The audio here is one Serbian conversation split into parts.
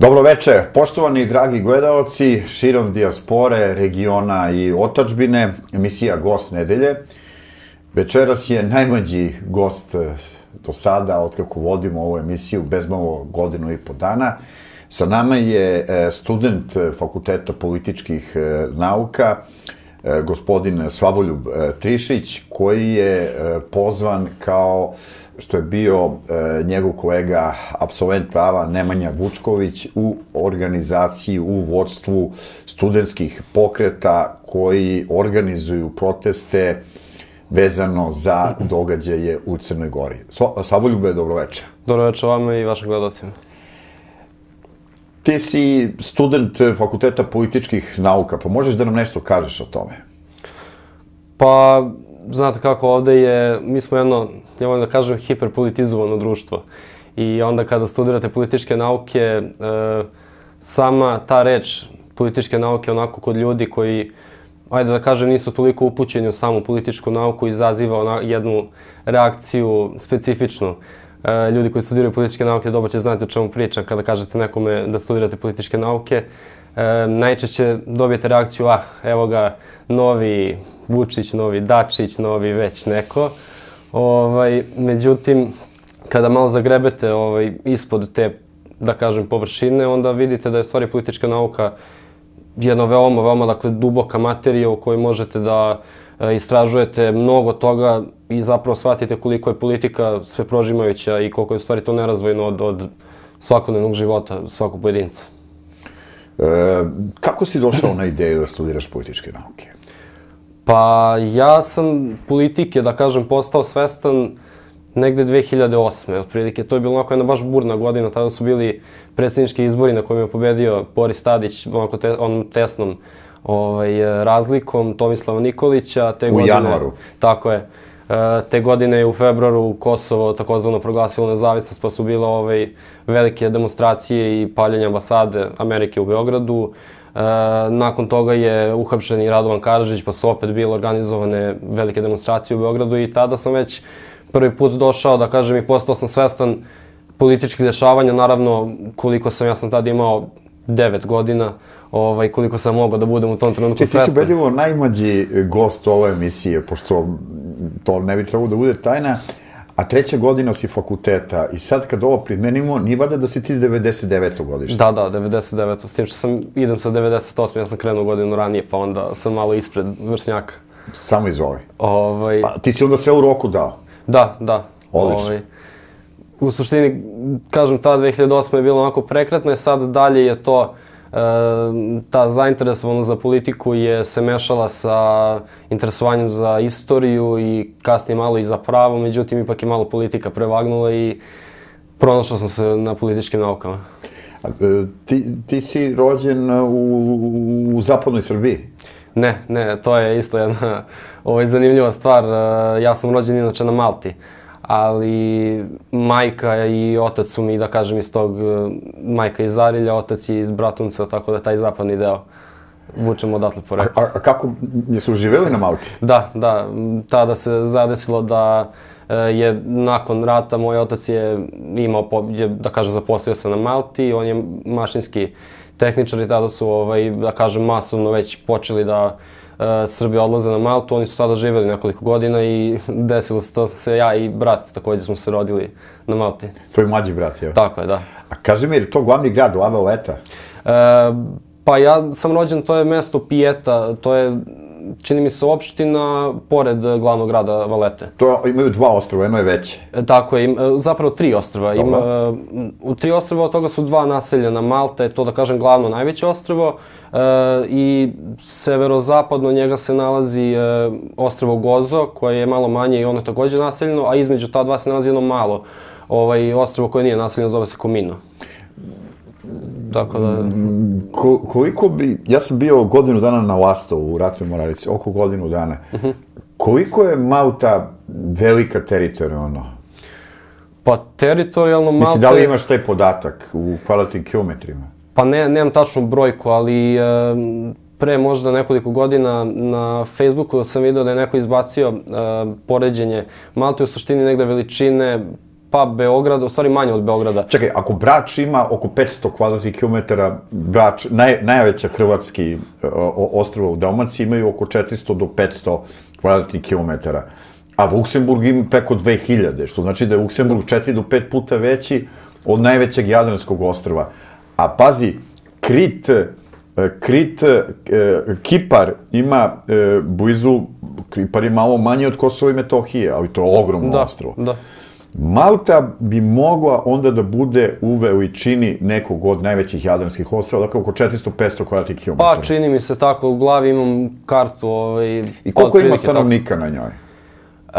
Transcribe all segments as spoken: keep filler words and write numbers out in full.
Dobro večer, poštovani dragi gledaoci širom dijaspore, regiona i otadžbine, emisija Gost nedelje. Večeras je najmlađi gost do sada, otkako vodimo ovu emisiju, bezmalo godinu i po dana. Sa nama je student Fakulteta političkih nauka, gospodin Slavoljub Trišić, koji je pozvan kao što je bio njegov kolega apsolvent prava Nemanja Vučković u organizaciji, u vodstvu studentskih pokreta koji organizuju proteste vezano za događaje u Crnoj Gori. Slavoljube, dobro večer. Dobro večer vama i vašim gledalcima. Ti si student Fakulteta političkih nauka, pa možeš da nam nešto kažeš o tome? Pa, znate kako, ovde je, mi smo jedno, ja volim da kažem, hiperpolitizovano društvo. I onda kada studirate političke nauke, sama ta reč političke nauke onako kod ljudi koji, ajde da kažem, nisu toliko upućeni u samu političku nauku, izaziva jednu reakciju specifičnu. Ljudi koji studiraju političke nauke dobro će znati o čemu pričam kada kažete nekome da studirate političke nauke. Najčešće dobijete reakciju, ah, evo ga, novi Vučić, novi Dačić, novi već neko. Međutim, kada malo zagrebete ispod te, da kažem, površine, onda vidite da je stvari politička nauka jedna veoma, veoma, dakle, duboka materija u kojoj možete da istražujete mnogo toga i zapravo shvatite koliko je politika sve prožimajuća i koliko je u stvari to nerazvojno od svakodnevnog života svakog pojedinca. Kako si došao na ideju da studiraš političke nauke? Pa ja sam politike, da kažem, postao svestan negde dve hiljade osme. Otprilike, to je bila onako jedna baš burna godina, tada su bili predsjednički izbori na kojima je pobedio Boris Tadić, onako onom tesnom razlikom Tomislava Nikolića. U januaru. Tako je. Te godine je u februaru Kosovo takozvano proglasilo nezavisnost, pa su bile velike demonstracije i paljenje ambasade Amerike u Beogradu. Nakon toga je uhapšen i Radovan Karadžić, pa su opet bile organizovane velike demonstracije u Beogradu i tada sam već prvi put došao, da kažem, i postao sam svestan političkih dešavanja. Naravno, koliko sam, ja sam tada imao devet godina, koliko sam mogao da budem u tom trenutku svestan. Ti si ubedljivo najmlađi gost ove emisije, pošto to ne bi trebalo da bude tajna, a treća godina si fakulteta i sad kad ovo primenimo, nije vada da si ti devedeset deveto godište? Da, da, devedeset deveto S tim što sam, idem sa devedeset osme Ja sam krenuo godinu ranije, pa onda sam malo ispred vršnjaka. Samo izvoli. Pa ti si onda sve u roku dao? Da, da. Odlično. U suštini, kažem, ta dve hiljade osme je bila onako prekretna i sad dalje je to, ta zainteresovanost za politiku je se mešala sa interesovanjem za istoriju i kasnije malo i za pravo, međutim ipak je malo politika prevagnula i pronašao sam se na političkim naukama. Ti si rođen u zapadnoj Srbiji? Ne, ne, to je isto jedna zanimljiva stvar. Ja sam rođen inače na Malti, ali majka i otac su mi, da kažem, iz tog, majka iz Arilja, otac je iz Bratunca, tako da taj zapadni deo vučemo odatle poreklo. A kako, jesu živeli na Malti? Da, da, tada se zadesilo da je nakon rata moj otac je imao, da kažem, zaposlio se na Malti, on je mašinski tehničar i tada su, da kažem, masovno već počeli da Srbi odlaze na Maltu. Oni su tada živjeli nekoliko godina i desilo se to se ja i brat također smo se rodili na Malti. Tvoj mlađi brat, je? Tako je, da. A kaži mi, je li to glavni grad Lava Leta? Pa ja sam rođen, to je mesto Pijeta, to je, čini mi se, opština pored glavnog grada Valete. To imaju dva ostrva, jedno je veće. Tako je, zapravo tri ostrva. U tri ostrva od toga su dva naseljena. Malta je to, da kažem, glavno najveće ostrvo i severozapadno njega se nalazi ostrvo Gozo, koje je malo manje i ono je također naseljeno, a između ta dva se nalazi jedno malo ostrvo koje nije naseljeno, zove se Komino. Tako da... Koliko bi, ja sam bio godinu dana na Lastovu u Ratnoj Morarici, oko godinu dana. Koliko je Malta velika teritorijalno? Pa teritorijalno Malta... Mislim, da li imaš taj podatak u kvadratnim kilometrima? Pa nemam tačnu brojku, ali pre možda nekoliko godina na Facebooku sam vidio da je neko izbacio poređenje Malte u suštini negde veličine pa Beograd, u stvari manje od Beograda. Čekaj, ako Brač ima oko petsto kvadratnih kilometara, Brač, naj, najveća hrvatski ostrva u Dalmaciji imaju oko četiristo do petsto kvadratnih kilometara. A Luksemburg ima preko dve hiljade, što znači da je Luksemburg četiri do pet puta veći od najvećeg Jadranskog ostrva. A pazi, Krit, Krit, Kipar ima blizu, Kipar je malo manje od Kosova i Metohije, ali to je ogromno ostrvo. Da, da. Malta bi mogla onda da bude u veličini nekog od najvećih jadranskih ostrva, dakle oko četiristo do petsto kvadratnih kilometara. Pa čini mi se tako, u glavi imam kartu. Ovaj, I koliko ima stanovnika na njoj? E,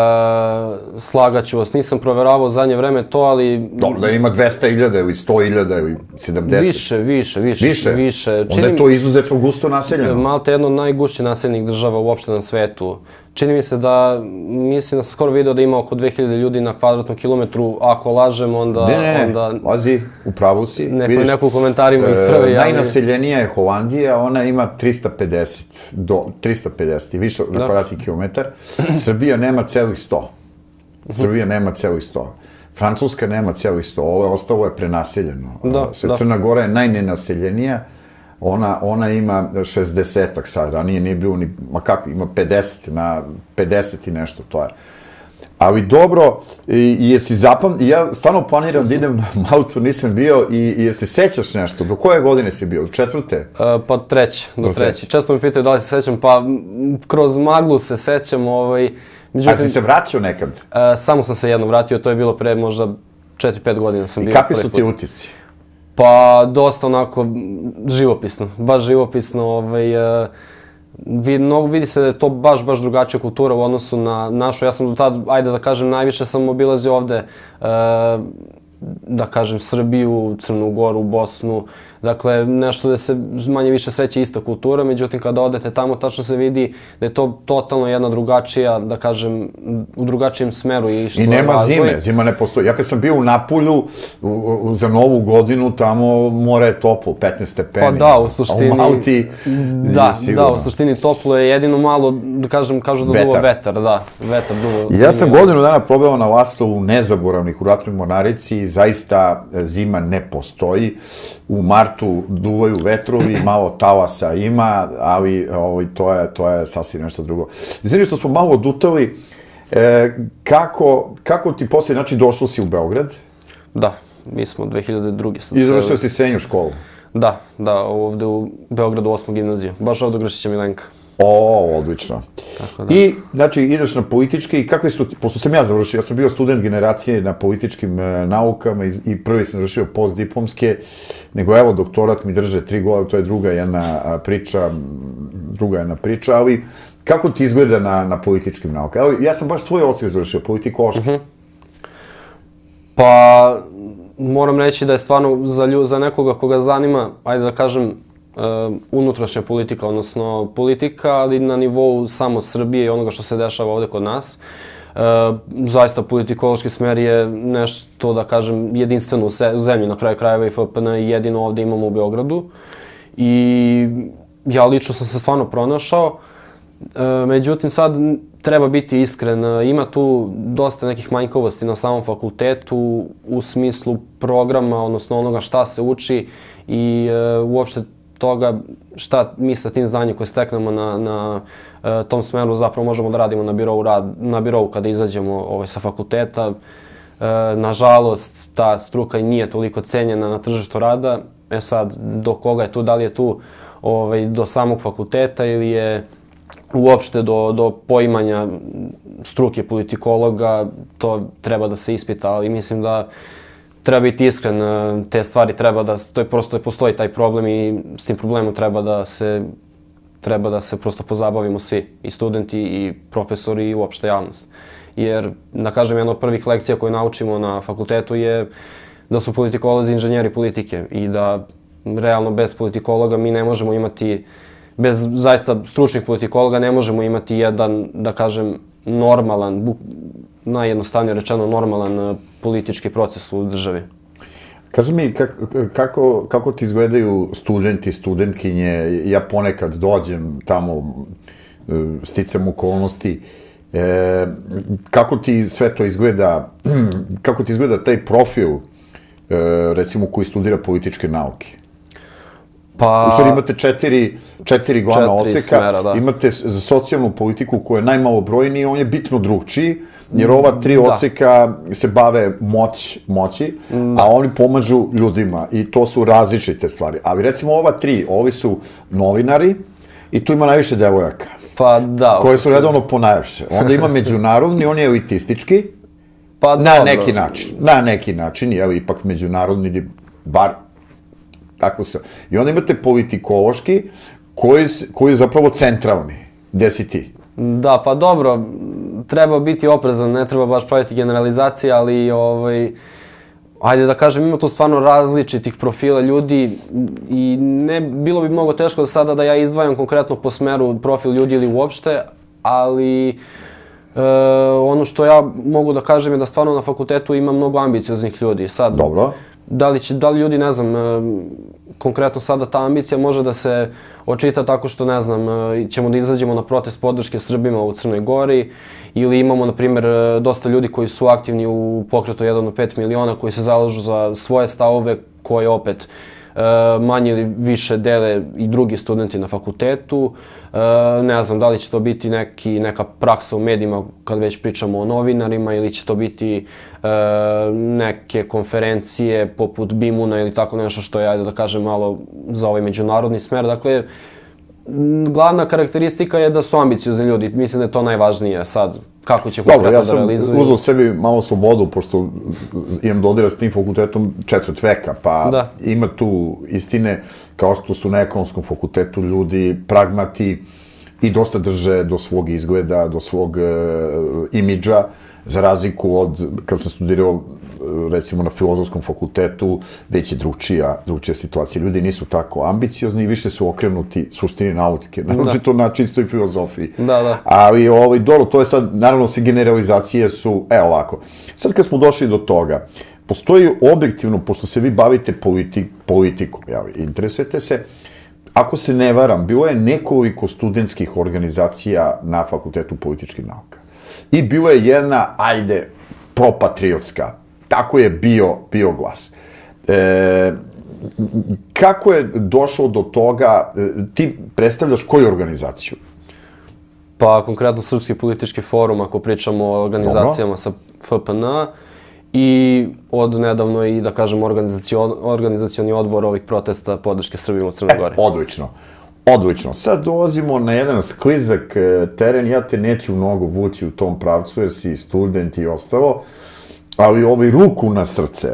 slagaću vas, nisam proveravao zadnje vreme to, ali... Dobro, da ima dvesta hiljada ili sto hiljada ili sedamdeset. Više, više, više. Više? Više. Onda je to izuzetno gusto naseljeno. Malta je jedna od najgušće naseljenih država uopšte na svetu. Čini mi se da, mislim da sam skoro video da ima oko dve hiljade ljudi na kvadratnom kilometru, ako lažem, onda... Ne, ne, ne, onda, pazi, u pravu si. Neko, vidiš, neko u komentarima ispravi. E, najnaseljenija je Holandija, ona ima trista pedeset, do trista pedeset i više na kvadratni kilometar. Srbija nema celih sto. Srbija nema celih sto. Francuska nema celih sto, ovo ostalo je prenaseljeno. Da, Sve da. Crna Gora je najnenaseljenija. Ona, ona ima šezdesetak sad, ranije nije bilo ni, ma kako, ima pedeset na pedeset i nešto, to je. Ali dobro, i, i jesi zapam, ja stvarno planiram da idem na Maltu, nisam bio, i, i jesi sećaš nešto? Do koje godine si bio? Četvrte? E, pa treće, do, do treće. Često mi pitaju da li se sećam, pa kroz maglu se sećam, ovaj... Međutim, a si se vraćao nekad? E, samo sam se jednom vratio, to je bilo pre možda četiri pet godina sam bio. I kakvi su ti utisci? Pa, dosta onako živopisno, baš živopisno, ovaj, uh, vid, no, vidi se da je to baš, baš drugačija kultura u odnosu na našu. Ja sam do tad, ajde da kažem, najviše sam obilazio ovde, uh, da kažem, Srbiju, Crnu Goru, Bosnu, dakle, nešto da se manje više sreće ista kultura, međutim, kada odete tamo, tačno se vidi da je to totalno jedna drugačija, da kažem, u drugačijem smeru i što I nema razvoj. zime, zima ne postoji. Ja kad sam bio u Napulju, u, u, za Novu godinu, tamo more je toplo, petnaest stepeni. Pa da, u suštini... A u Malti da, da, u suštini toplo je jedino malo, da kažem, kažu da duva vetar, da, vetar duva. Ja sam godinu dana probao na Lastovu nezaboravnih u Ratnoj Mornarici, zaista zima ne postoji. U martu duvaju vetrovi, malo talasa ima, ali ovaj, to, je, to je sasvim nešto drugo. Znači što smo malo odutali, e, kako, kako ti poslije, znači došao si u Beograd? Da, mi smo dve hiljade druge sam I završio si srednju školu? Da, da, ovde u Beogradu osma gimnazija, baš ovde u Grčića Milenka. O, odlično. Tako da. I, znači, ideš na politički, i kakvi su, pošto sam ja završio, ja sam bio student generacije na političkim e, naukama i, i prvi sam završio postdiplomske, nego evo, doktorat mi drže tri godine, to je druga jedna a, priča, druga jedna priča, ali kako ti izgleda na, na političkim naukama? Evo, ja sam baš tvoj odsek završio, politikološki. Uh-huh. Pa, moram reći da je stvarno za, lju, za nekoga koga zanima, ajde da kažem, Uh, unutrašnja politika, odnosno politika, ali na nivou samo Srbije i onoga što se dešava ovde kod nas. Uh, zaista politikološki smer je nešto, da kažem, jedinstveno u, se, u zemlji, na kraju krajeva i F P N jedino ovde imamo u Beogradu. I ja lično sam se stvarno pronašao. Uh, međutim, sad treba biti iskren, ima tu dosta nekih manjkavosti na samom fakultetu u smislu programa, odnosno onoga šta se uči i uh, uopšte toga šta mi sa tim znanjem koje steknemo na, na e, tom smeru zapravo možemo da radimo na birovu, rad, na birovu kada izađemo ovaj, sa fakulteta. E, nažalost, ta struka i nije toliko cenjena na tržištu rada. E sad, do koga je tu, da li je tu ovaj, do samog fakulteta ili je uopšte do, do poimanja struke politikologa, to treba da se ispita, ali mislim da treba biti iskren, te stvari treba da, to je prosto, postoji taj problem i s tim problemom treba da se, treba da se prosto pozabavimo svi, i studenti, i profesori, i uopšte javnost. Jer, da kažem, jedna od prvih lekcija koju naučimo na fakultetu je da su politikolozi inženjeri politike i da realno bez politikologa mi ne možemo imati, bez zaista stručnih politikologa ne možemo imati jedan, da kažem, normalan, najjednostavnije rečeno normalan politički proces u državi. Kaži mi, kako, kako ti izgledaju studenti, studentkinje? Ja ponekad dođem tamo, sticam okolnosti E, kako ti sve to izgleda, kako ti izgleda taj profil, e, recimo, koji studira političke nauke? Pa... U stvari imate četiri, četiri glavna odseka, smera, da. Imate za socijalnu politiku koja je najmalobrojniji, on je bitno drugčiji, jer ova tri odseka se bave moć, moći, a oni pomažu ljudima i to su različite stvari. Ali recimo ova tri, ovi su novinari i tu ima najviše devojaka. Pa da. Koje su redovno ponajavše. Onda ima međunarodni, on je elitistički, pa na dobro. neki način. Na neki način, evo ipak međunarodni, bar tako se. I onda imate politikološki, koji, koji je zapravo centralni. Gde si ti? Da, pa dobro, treba biti oprezan, ne treba baš praviti generalizacije, ali ovaj, ajde da kažem, ima tu stvarno različitih profila ljudi i ne, bilo bi mnogo teško sada da ja izdvajam konkretno po smeru profil ljudi ili uopšte, ali e, ono što ja mogu da kažem je da stvarno na fakultetu ima mnogo ambicioznih ljudi. Sad, dobro. Da li, će, da li ljudi, ne znam, konkretno sada ta ambicija može da se očita tako što, ne znam, ćemo da izađemo na protest podrške Srbima u Crnoj Gori ili imamo, na primjer, dosta ljudi koji su aktivni u pokretu jedan od pet miliona koji se zalažu za svoje stavove koje opet manje ili više dele i drugi studenti na fakultetu. Ne znam, da li će to biti neki, neka praksa u medijima kad već pričamo o novinarima ili će to biti neke konferencije poput Bimuna ili tako nešto što je, ajde da kažem, malo za ovaj međunarodni smer. Dakle, glavna karakteristika je da su ambiciozni ljudi. Mislim da je to najvažnije sad. Kako će konkretno da realizuju? Dobro, ja sam uzeo sebi malo slobodu, pošto imam dodira s tim fakultetom četvrt veka, pa ima tu istine, kao što su na ekonomskom fakultetu ljudi pragmati i dosta drže do svog izgleda, do svog imidža, za razliku od, kad sam studirao, recimo na filozofskom fakultetu, već je dručija, dručija situacija. Ljudi nisu tako ambiciozni i više su okrenuti suštini nautike. Znači to na čistoj filozofiji. Da, da. Ali, ovaj, dobro, to je sad, naravno, se generalizacije su, e, ovako. Sad kad smo došli do toga, postoji objektivno, pošto se vi bavite politikom, interesujete se, ako se ne varam, bilo je nekoliko studentskih organizacija na Fakultetu političkih nauka. I bilo je jedna, ajde, propatriotska. Tako je bio, bio glas. E, kako je došlo do toga, ti predstavljaš koju organizaciju? Pa, konkretno Srpski politički forum, ako pričamo o organizacijama sa F P N, i od nedavno i, da kažem, organizacioni odbor ovih protesta podrške Srbima u Crnoj Gori. E, odlično. Odlično. Sad dolazimo na jedan sklizak teren, ja te neću mnogo vući u tom pravcu jer si student i ostalo, ali ovaj ruku na srce.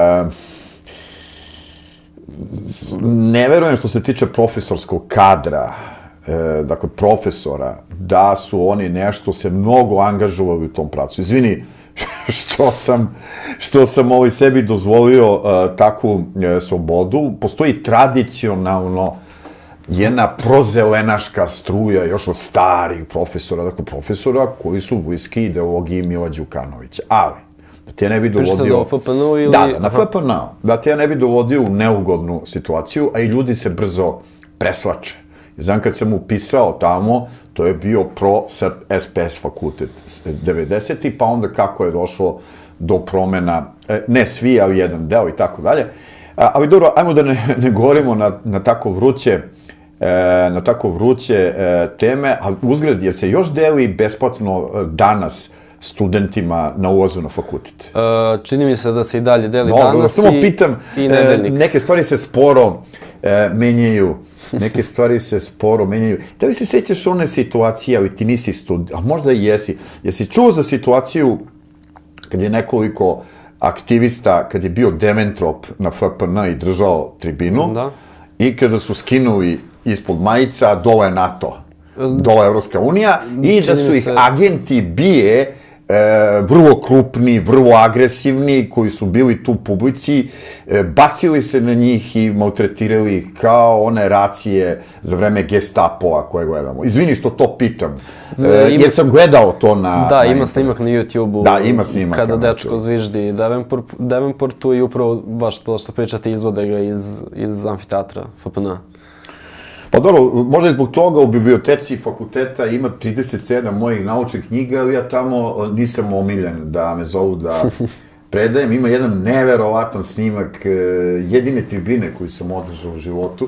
Ne verujem što se tiče profesorskog kadra, dakle profesora, da su oni nešto se mnogo angažovali u tom pravcu. Izvini, što sam, što sam ovaj sebi dozvolio takvu slobodu. Postoji tradicionalno jedna prozelenaška struja još od starih profesora, dakle profesora koji su bliski ideologiji Mila Đukanovića. Ali, da ti ja ne bi dovodio... Pričate da o F P N-u ili... Da, da, na F P N-u. Da ti ja ne bi dovodio u neugodnu situaciju, a i ljudi se brzo preslače. Znam, kad sam upisao tamo, to je bio pro-S P S fakultet devedesetih, pa onda kako je došlo do promena, ne svi, ali jedan deo i tako dalje. Ali dobro, ajmo da ne govorimo na tako vruće na tako vruće teme, a uzgled je se još deli besplatno danas studentima na ulazu na fakultet? Čini mi se da se i dalje deli danas i nedeljnik. Neke stvari se sporo menjaju, neke stvari se sporo menjaju. Da li se sjećaš one situacije, ali ti nisi student, a možda i jesi, jesi čuo za situaciju kad je nekoliko aktivista, kad je bio Deventrop na F P N i držao tribinu i kada su skinuli ispod majica, dole NATO, dole Evropska unija, i da su ih agenti B I E, vrlo krupni, vrlo agresivni, koji su bili tu u publici, bacili se na njih i maltretirali ih kao one racije za vreme Gestapova koje gledamo. Izvini što to pitam, jer sam gledao to na... Da, ima snimak na YouTube-u. Da, ima snimak. Kada dečko zviždi Devenportu i upravo baš to što pričate izvode ga iz amfiteatra F P N-a. Pa dobro, možda i zbog toga u biblioteci fakulteta ima trideset sedam mojih naučnih knjiga, ali ja tamo nisam omiljen da me zovu da predajem. Ima jedan neverovatan snimak jedine tribine koju sam održao u životu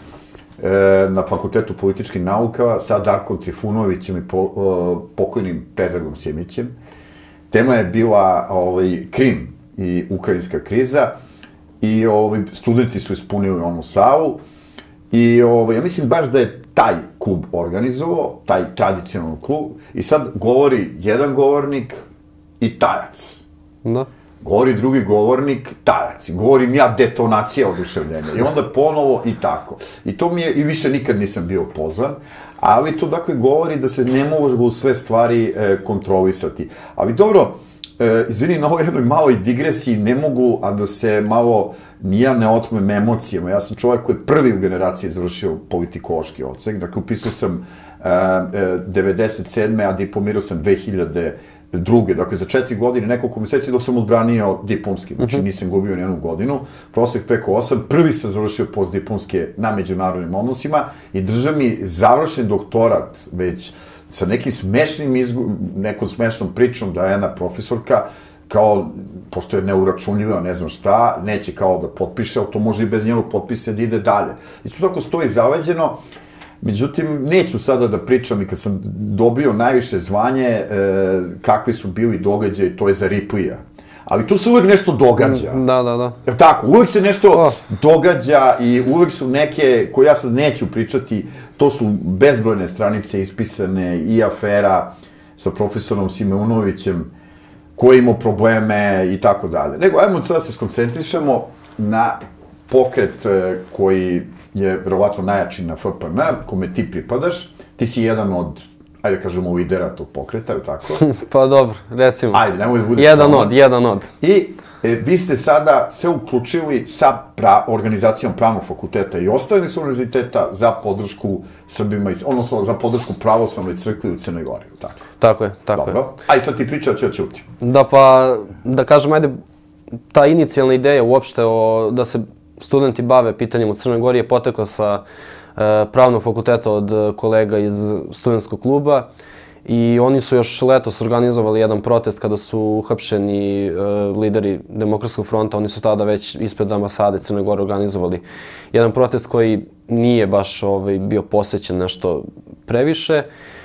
na Fakultetu političkih nauka sa Darkom Trifunovićem i pokojnim Predragom Simićem. Tema je bila Krim i ukrajinska kriza i studenti su ispunili onu salu i ja mislim baš da je taj klub organizovao, taj tradicionalni klub i sad govori jedan govornik i tajac. Da. Govori drugi govornik, tajac. Govorim ja detonacija oduševljenja. I onda ponovo i tako. I to mi je, i više nikad nisam bio pozvan, ali to dakle govori da se ne mogu sve stvari kontrolisati. Ali dobro, izvini, na ovoj jednoj maloj digresiji ne mogu, a da se malo nija ne otmem emocijama. Ja sam čovjek koji je prvi u generaciji završio politikološki odsek. Dakle, upisao sam devedeset sedme a diplomirao sam dve hiljade druge. Dakle, za četiri godine, nekoliko meseci dok sam odbranio diplomski. Znači, nisam gubio nijednu godinu. Prosek preko osam. Prvi sam završio postdiplomske na međunarodnim odnosima i drža mi završen doktorat već sa nekim smešnim izgovorom, nekom smešnom pričom da je jedna profesorka, kao, pošto je neuračunljiva, ne znam šta, neće kao da potpiše, ali to može i bez njenog potpisa da ide dalje. I to tako stoji zaleđeno. Međutim, neću sada da pričam i kad sam dobio najviše zvanje, kakvi su bili događaji, to je za Riplija. Ali tu se uvek nešto događa. Da, da, da. Jer tako, uvek se nešto događa i uvek su neke, koje ja sad neću pričati, to su bezbrojne stranice ispisane i afera sa profesorom Simeunovićem, koji imao probleme i tako dalje. Nego, ajmo sada se skoncentrišemo na pokret koji je verovatno najjači na F P N, kome ti pripadaš. Ti si jedan od, ajde kažemo, lidera tog pokreta, je li tako? Pa dobro, recimo. Ajde, nemoj da budeš... Jedan od, jedan od. I vi ste sada se uključili sa organizacijom Pravnog fakulteta i ostalih univerziteta za podršku Srbima, odnosno za podršku Pravoslavnoj crkvi u Crnoj Gori, je li tako? Tako je, tako je. Dobro. Ajde, sad ti priča, ću ja ćutim. Da, pa, da kažem, ajde, ta inicijalna ideja uopšte da se studenti bave pitanjem u Crnoj Gori je potekla sa Pravnog fakulteta od kolega iz studentskog kluba i oni su još letos organizovali jedan protest kada su uhapšeni lideri Demokratskog fronta. Oni su tada već ispred ambasade Crne Gore organizovali jedan protest koji nije baš bio posećen nešto previše.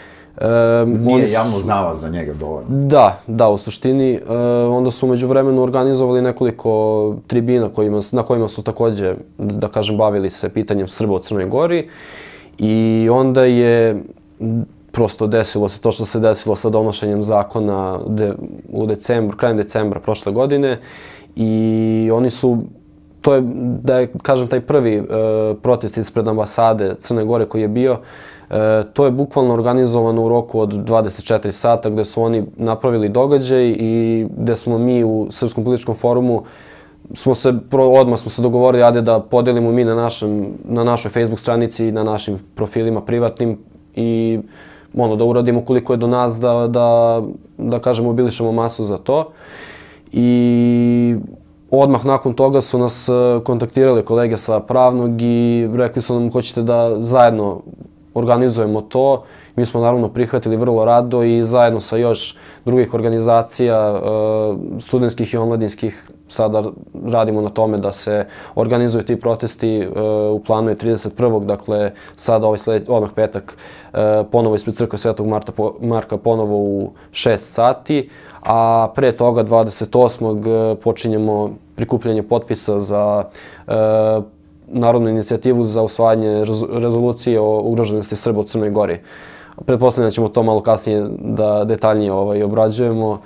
Nije javno znala za njega dovoljno. Da, da, u suštini. Onda su umeđu vremenu organizovali nekoliko tribina na kojima su takođe, da kažem, bavili se pitanjem Srba u Crnoj Gori i onda je prosto desilo se to što se desilo sa donošenjem zakona u decembru, krajem decembra prošle godine i oni su, to je, da je, kažem, taj prvi protest ispred ambasade Crne Gore koji je bio, to je bukvalno organizovano u roku od dvadeset četiri sata gde su oni napravili događaj i gde smo mi u Srpskom političkom forumu smo se, odmah smo se dogovorili ajde da podelimo mi na našoj Facebook stranici i na našim profilima privatnim i ono da uradimo koliko je do nas da kažemo mobilišemo masu za to. I odmah nakon toga su nas kontaktirali kolege sa Pravnog i rekli su nam hoćete da zajedno organizujemo to. Mi smo naravno prihvatili vrlo rado i zajedno sa još drugih organizacija, studentskih i omladinskih, sada radimo na tome da se organizuju ti protesti. U planu je trideset prvog dakle sada ovaj odmah petak ponovo ispred crkve Svetog Marka ponovo u šest sati, a pre toga dvadeset osmog počinjemo prikupljanje potpisa za narodnu inicijativu za usvajanje rezolucije o ugroženosti Srba u Crnoj Gori. Pretpostavljam da ćemo to malo kasnije da detaljnije obrađujemo.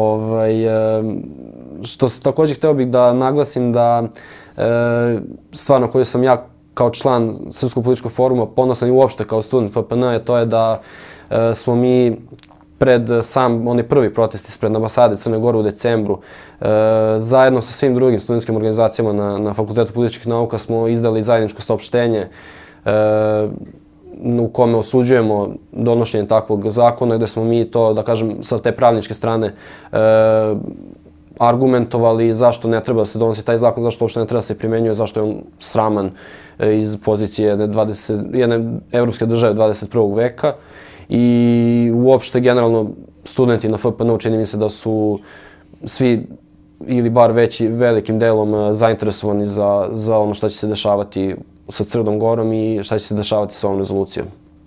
Što se također hteo bih da naglasim da stvar na koju sam ja kao član Srpskog političkog foruma ponosan i uopšte kao student F P N, to je da smo mi pred sam onaj prvi protest ispred ambasade Crne Gore u decembru, zajedno sa svim drugim studentskim organizacijama na Fakultetu političkih nauka smo izdali zajedničko saopštenje u kome osuđujemo donošenje takvog zakona, gde smo mi to, da kažem, sa te pravničke strane argumentovali zašto ne treba da se donosi taj zakon, zašto uopšte ne treba da se primenjuje, zašto je on sraman iz pozicije jedne, dvadeset, jedne evropske države dvadeset prvog veka i uopšte generalno studenti na F P N-u čini mi se da su svi ili bar veći, velikim delom zainteresovani za, za ono šta će se dešavati sa Crnom Gorom i šta će se dešavati sa ovom rezolucijom.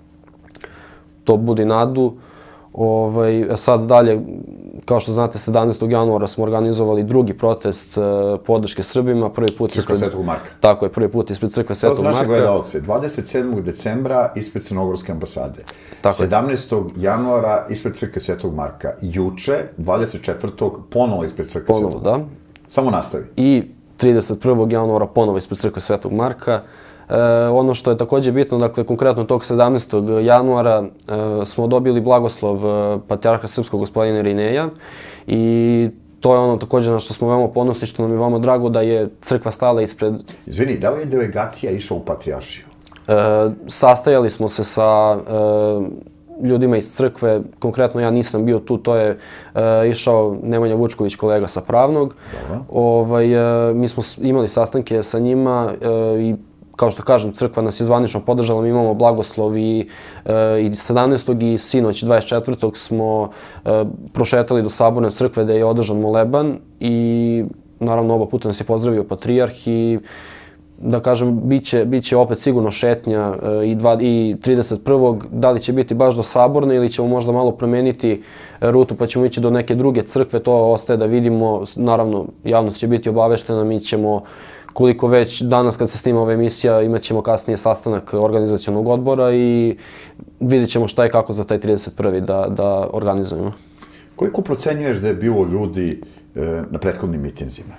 To budi nadu. Ovaj, sad dalje, kao što znate, sedamnaestog januara smo organizovali drugi protest uh, podrške Srbima. Prvi put Crkva ispred... Svetog Marka. Tako je, prvi put ispred Crkve Svetog Marka. To su naše gledalce. dvadeset sedmog decembra ispred Crnogorske ambasade. Tako sedamnaestog januara ispred Crkve Svetog Marka. Juče, dvadeset četvrtog ponovo ispred Crkve Ponovo, Svetog da. Marka. Samo nastavi. I trideset prvog januara ponovo ispred Crkve Svetog Marka. E, ono što je također bitno, dakle, konkretno tog sedamnaestog januara e, smo dobili blagoslov e, patrijarha srpskog gospodina Irineja i to je ono također na što smo veoma ponosni, što nam je veoma drago da je crkva stala ispred... Izvini, da li je delegacija išla u Patrijaršiju? E, sastajali smo se sa e, ljudima iz crkve, konkretno ja nisam bio tu, to je e, išao Nemanja Vučković, kolega sa Pravnog. Ovaj, e, mi smo imali sastanke sa njima e, i kao što kažem, crkva nas je zvanično podržala, mi imamo blagoslov i, e, i sedamnaestog i sinoć dvadeset četvrtog smo e, prošetali do Saborne crkve gde je održan moleban i naravno oba puta nas je pozdravio patrijarh i da kažem, bit će, bit će opet sigurno šetnja e, i, dva, i trideset prvog Da li će biti baš do Saborne ili ćemo možda malo promeniti rutu pa ćemo ići do neke druge crkve, to ostaje da vidimo. Naravno, javnost će biti obaveštena, mi ćemo koliko već danas kad se snima ova emisija imat ćemo kasnije sastanak organizacionog odbora i vidjet ćemo šta je kako za taj trideset prvi da, da organizujemo. Koliko procenjuješ da je bilo ljudi e, na prethodnim mitinzima?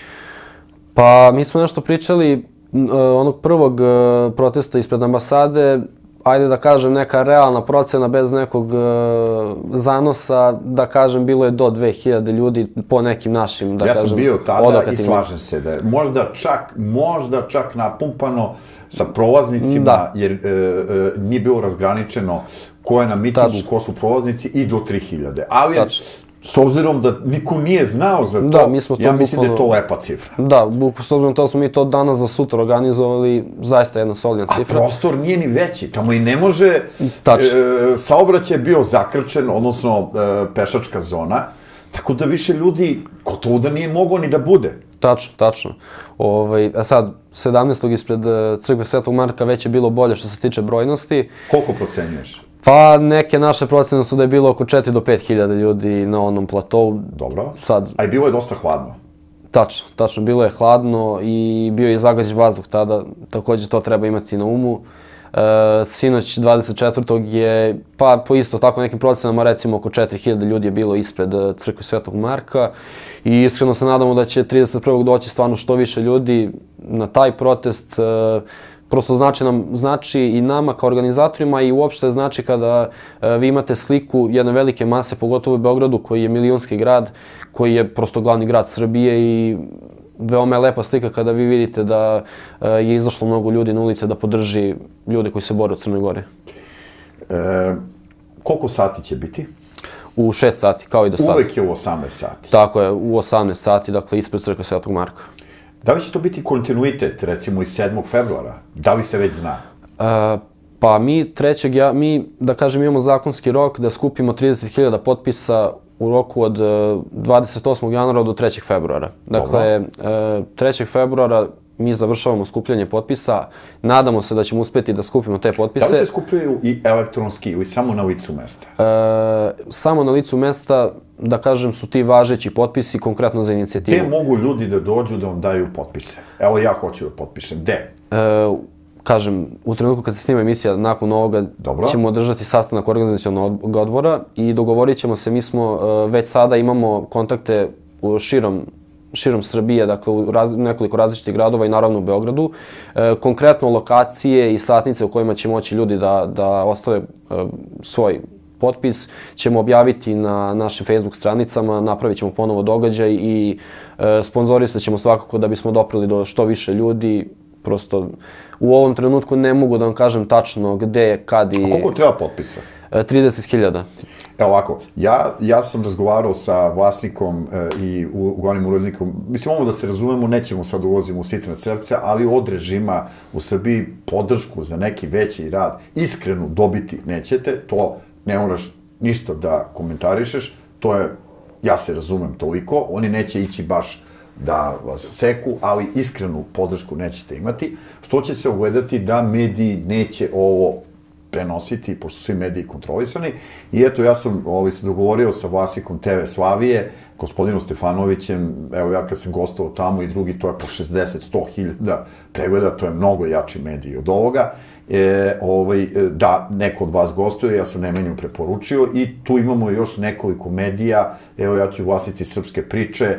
Pa mi smo nešto pričali onog prvog protesta ispred ambasade, ajde da kažem neka realna procena bez nekog zanosa, da kažem bilo je do dve hiljade ljudi po nekim našim, da ja kažem, sam bio tada odokativnim. I slažem se da je možda čak, možda čak napumpano sa prolaznicima, da. jer e, e, nije bilo razgraničeno ko je na mitingu, Tačno. ko su prolaznici i do tri hiljade. Ali Tačno. s obzirom da niko nije znao za to, da, mi smo to ja mislim bukvalno, da je to lepa cifra. Da, bukvalno, s obzirom to smo mi to danas za sutra organizovali, zaista jedna solidna cifra. A prostor nije ni veći, tamo i ne može, e, saobraćaj je bio zakrčen, odnosno e, pešačka zona, tako da više ljudi, gotovo da nije moglo ni da bude. Tačno, tačno. Ovaj, a sad, sedamnaestog ispred Crkve Svetog Marka već je bilo bolje što se tiče brojnosti. Koliko procenjuješ? Pa neke naše procene su da je bilo oko četiri do pet hiljada ljudi na onom platovu. Dobro. Sad, a i bilo je dosta hladno. Tačno, tačno. Bilo je hladno i bio je zagađen vazduh tada. Također to treba imati na umu. E, sinoć dvadeset četvrtog je, pa po isto tako nekim procenama, recimo oko četiri hiljade ljudi je bilo ispred Crkve Svetog Marka. I iskreno se nadamo da će trideset prvog doći stvarno što više ljudi na taj protest. E, Prosto znači nam, znači i nama kao organizatorima i uopšte znači kada e, vi imate sliku jedne velike mase, pogotovo u Beogradu koji je milionski grad, koji je prosto glavni grad Srbije i veoma je lepa slika kada vi vidite da e, je izašlo mnogo ljudi na ulice da podrži ljude koji se bore u Crnoj Gori. E, koliko sati će biti? U šest sati, kao i do sada. Uvek je u osamnaest sati. Tako je, u osamnaest sati, dakle ispred Crkve Svetog Marka. Da li će to biti kontinuitet, recimo, iz sedmog februara? Da li se već zna? E, pa mi trećeg, ja, mi, da kažem, imamo zakonski rok da skupimo trideset hiljada potpisa u roku od dvadeset osmog januara do trećeg februara. Dakle, e, trećeg februara mi završavamo skupljanje potpisa. Nadamo se da ćemo uspjeti da skupimo te potpise. Da li se skupljaju i elektronski ili samo na licu mesta? E, samo na licu mesta, da kažem, su ti važeći potpisi konkretno za inicijativu. Gde mogu ljudi da dođu da vam daju potpise? Evo ja hoću da potpišem. Gde? E, kažem, u trenutku kad se snima emisija, nakon ovoga Dobro. ćemo održati sastanak organizacionog odbora i dogovorit ćemo se, mi smo već sada imamo kontakte u širom širom Srbije, dakle u raz, nekoliko različitih gradova i naravno u Beogradu. E, konkretno lokacije i satnice u kojima će moći ljudi da, da ostave e, svoj potpis ćemo objaviti na našim Facebook stranicama, napravit ćemo ponovo događaj i e, sponzorisat ćemo svakako da bismo doprili do što više ljudi. Prosto u ovom trenutku ne mogu da vam kažem tačno gde, kad i... A koliko treba potpisa? trideset hiljada. Evo ovako, ja, ja sam razgovarao sa vlasnikom e, i u, glavnim urednikom, mislim ovo da se razumemo, nećemo sad ulazimo u sitne crevce, ali od režima u Srbiji podršku za neki veći rad iskreno dobiti nećete, to ne moraš ništa da komentarišeš, to je, ja se razumem toliko, oni neće ići baš da vas seku, ali iskrenu podršku nećete imati, što će se ogledati da mediji neće ovo prenositi, pošto su svi mediji kontrolisani. I eto, ja sam ovaj, se dogovorio sa vlasnikom te ve Slavije, gospodinom Stefanovićem, evo ja kad sam gostovao tamo i drugi, to je po šezdeset do sto hiljada pregleda, to je mnogo jači mediji od ovoga, e, ovaj, da neko od vas gostuje, ja sam Nemanju preporučio i tu imamo još nekoliko medija, evo ja ću vlasnici Srpske priče,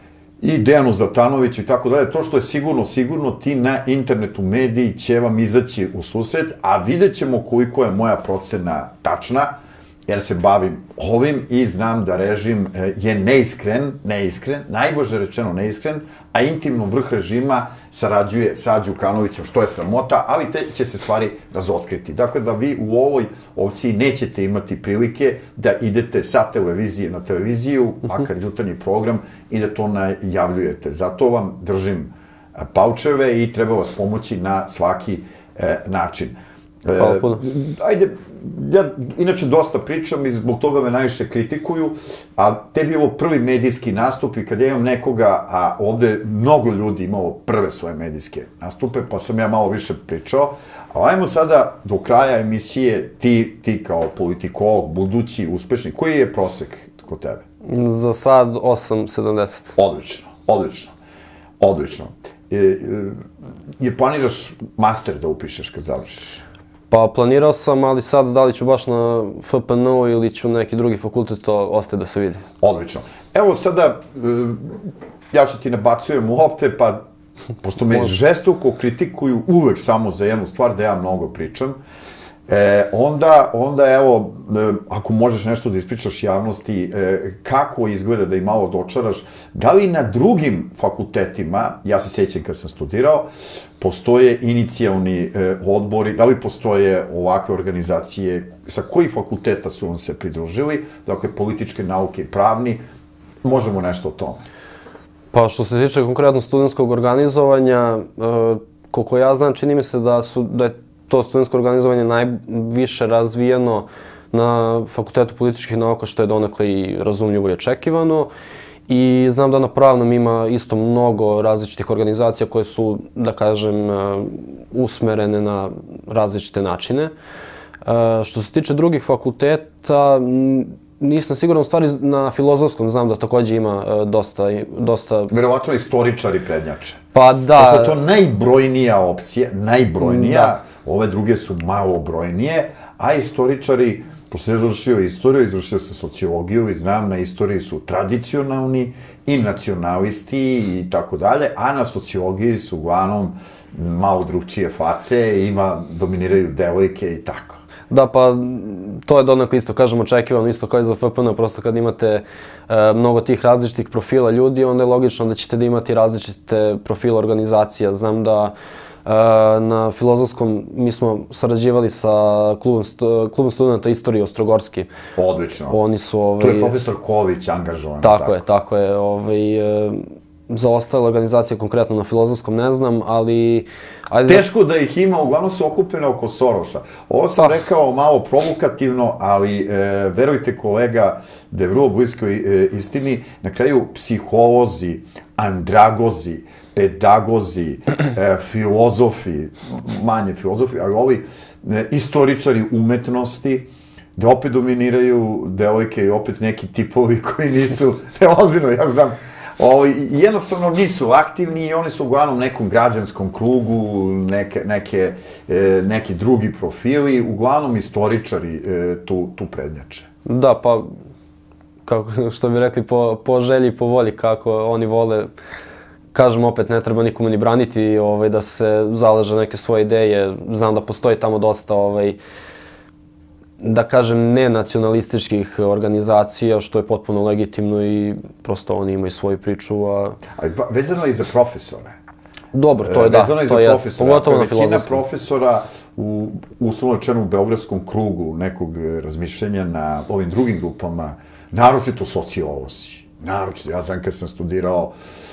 i Dejanu Zlatanoviću i tako dalje, to što je sigurno, sigurno ti na internetu mediji će vam izaći u susret, a vidjet ćemo koliko je moja procena tačna, jer se bavim ovim i znam da režim je neiskren, neiskren, najbolje rečeno neiskren, a intimno vrh režima sarađuje sa Đukanovićem, što je sramota, ali te će se stvari razotkriti. Dakle, da vi u ovoj opciji nećete imati prilike da idete sa televizije na televiziju, makar jutarnji program, i da to najavljujete. Zato vam držim paučeve i treba vas pomoći na svaki e, način. Hvala puno. Ajde, ja inače dosta pričam i zbog toga me najviše kritikuju, a tebi je ovo prvi medijski nastup i kad ja imam nekoga, a ovde mnogo ljudi imalo prve svoje medijske nastupe, pa sam ja malo više pričao, a ajmo sada do kraja emisije, ti, ti kao politikolog, budući, uspešni, koji je prosek kod tebe? Za sad osam zarez sedamdeset. Odlično, odlično, odlično. Je, je planiraš master da upišeš kad završiš? Pa planirao sam, ali sad da li ću baš na F P N U ili ću neki drugi fakultet, to ostaje da se vidi. Odlično. Evo sada, ja ću ti nabacujem lopte, pa pošto me žestoko kritikuju uvek samo za jednu stvar, da ja mnogo pričam, E, onda, onda, evo, ako možeš nešto da ispričaš javnosti, e, kako izgleda da i malo dočaraš, da li na drugim fakultetima, ja se sjećam kad sam studirao, postoje inicijalni e, odbori, da li postoje ovakve organizacije, sa kojih fakulteta su vam se pridružili, dakle, političke nauke i pravni, možemo nešto o tome? Pa što se tiče konkretno studentskog organizovanja, e, koliko ja znam, čini mi se da, su, da je to studentsko organizovanje najviše razvijeno na Fakultetu političkih nauka, što je donekle i razumljivo i očekivano. I znam da na pravnom ima isto mnogo različitih organizacija koje su, da kažem, usmerene na različite načine. Što se tiče drugih fakulteta, nisam siguran, u stvari na filozofskom znam da takođe ima dosta... dosta... Verovatno istoričari prednjače. Pa da... To je to najbrojnija opcija, najbrojnija, da. Ove druge su malo brojnije, a istoričari, pošto sam završio istoriju, izvršio sam sociologiju i znam, na istoriji su tradicionalni i nacionalisti i tako dalje, a na sociologiji su uglavnom malo drugčije face, ima, dominiraju devojke i tako. Da, pa to je donekle isto, kažem, očekivano, isto kao i za F P N, prosto kad imate e, mnogo tih različitih profila ljudi, onda je logično da ćete da imati različite profile organizacija. Znam da e, na filozofskom mi smo sarađivali sa klubom, klubom studenta istorije Ostrogorski. Odlično. Oni su... Ovaj, tu je profesor Ković angažovan. Tako, tako je, tako je. Ovaj, e, za ostale organizacije, konkretno na filozofskom, ne znam, ali... Ajde, teško da ih ima, uglavnom su okupljene oko Soroša. Ovo sam pa. rekao malo provokativno, ali e, verujte kolega da je vrlo blisko e, istini, na kraju psiholozi, andragozi, pedagozi, e, filozofi, manje filozofi, ali ovi e, istoričari umetnosti, da opet dominiraju devojke i opet neki tipovi koji nisu, ne, ozbiljno, ja znam, O, jednostavno nisu aktivni i oni su uglavnom u nekom građanskom krugu, neke, neke, e, neki drugi profili, uglavnom istoričari e, tu, tu prednjače. Da, pa, kako, što bi rekli, po, po želji i po volji, kako oni vole, kažem opet, ne treba nikome ni braniti, ovaj, da se zalaže neke svoje ideje. Znam da postoji tamo dosta, ovaj, da kažem, nenacionalističkih organizacija, što je potpuno legitimno i prosto oni imaju svoju priču. A... Ali vezano i za profesore. Dobro, to je da, to je pogotovo na filozofskom. Većina profesora u uslovno rečeno u beogradskom krugu nekog razmišljanja na ovim drugim grupama, naročito sociolozi, naročito, ja znam kad sam studirao,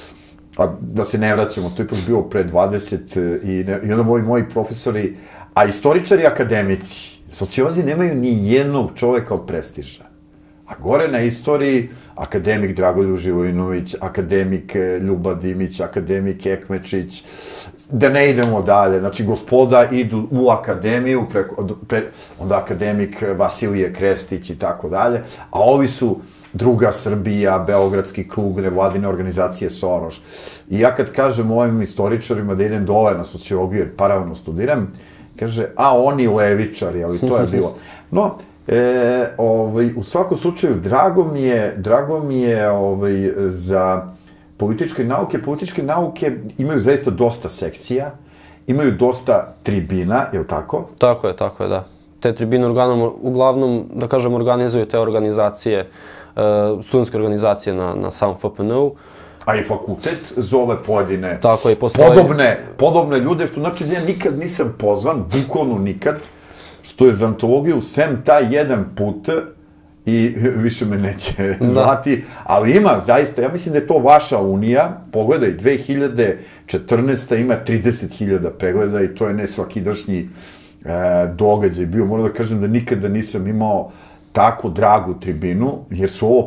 a da se ne vraćamo, to je ipak bilo pre dvadeset i, i onda moji, moji profesori, a istoričari akademici, sociolozi nemaju ni jednog čoveka od prestiža. A gore na istoriji, akademik Dragoljub Živojinović, akademik Ljuba Dimić, akademik Ekmečić, da ne idemo dalje, znači gospoda idu u akademiju, preko, pre, onda akademik Vasilije Krestić i tako dalje, a ovi su Druga Srbija, Beogradski krug, nevladine organizacije Soroš. I ja kad kažem ovim istoričarima da idem dole na sociologiju, jer paralelno studiram, kaže, a oni levičari, ali to je bilo. No, E, ovaj, u svakom slučaju, drago mi je, drago mi je ovaj, za političke nauke. Političke nauke imaju zaista dosta sekcija, imaju dosta tribina, je li tako? Tako je, tako je, da. Te tribine uglavnom, uglavnom da kažem, organizuju te organizacije, studentske organizacije na, na samom F P N-u. A i fakultet zove pojedine tako je, postoji... podobne, podobne ljude, što znači da ja nikad nisam pozvan, bukvalno nikad, što je za antologiju, sem taj jedan put i više me neće zvati, ali ima zaista, ja mislim da je to vaša unija, pogledaj, dve hiljade četrnaeste. ima trideset hiljada pregleda i to je nesvakidašnji e, događaj bio. Moram da kažem da nikada nisam imao tako dragu tribinu, jer su ovo,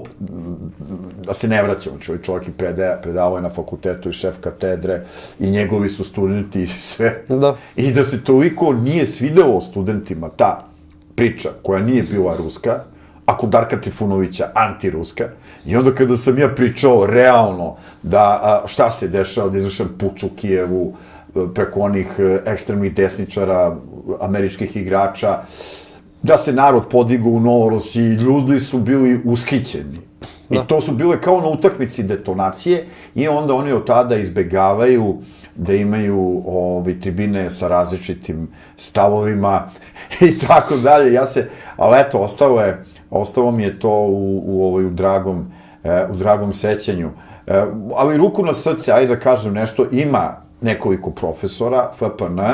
da se ne vraćamo, čovjek, čovjek i predaja, predavao je na fakultetu i šef katedre i njegovi su studenti i sve. Da. I da se toliko nije svidelo studentima ta priča koja nije bila ruska, a kod Darka Trifunovića antiruska, i onda kada sam ja pričao realno da a, šta se dešava, da izvršam puč u Kijevu preko onih ekstremnih desničara, američkih igrača, da se narod podigao u Novorosiji, ljudi su bili ushićeni. I to su bile kao na utakmici detonacije i onda oni od tada izbegavaju da imaju ovaj, tribine sa različitim stavovima i tako dalje. Ja se, ali eto, ostalo je, ostalo mi je to u, u, ovaj, u, dragom, e, u dragom sećanju. E, ali ruku na srce, ajde da kažem nešto, ima nekoliko profesora F P N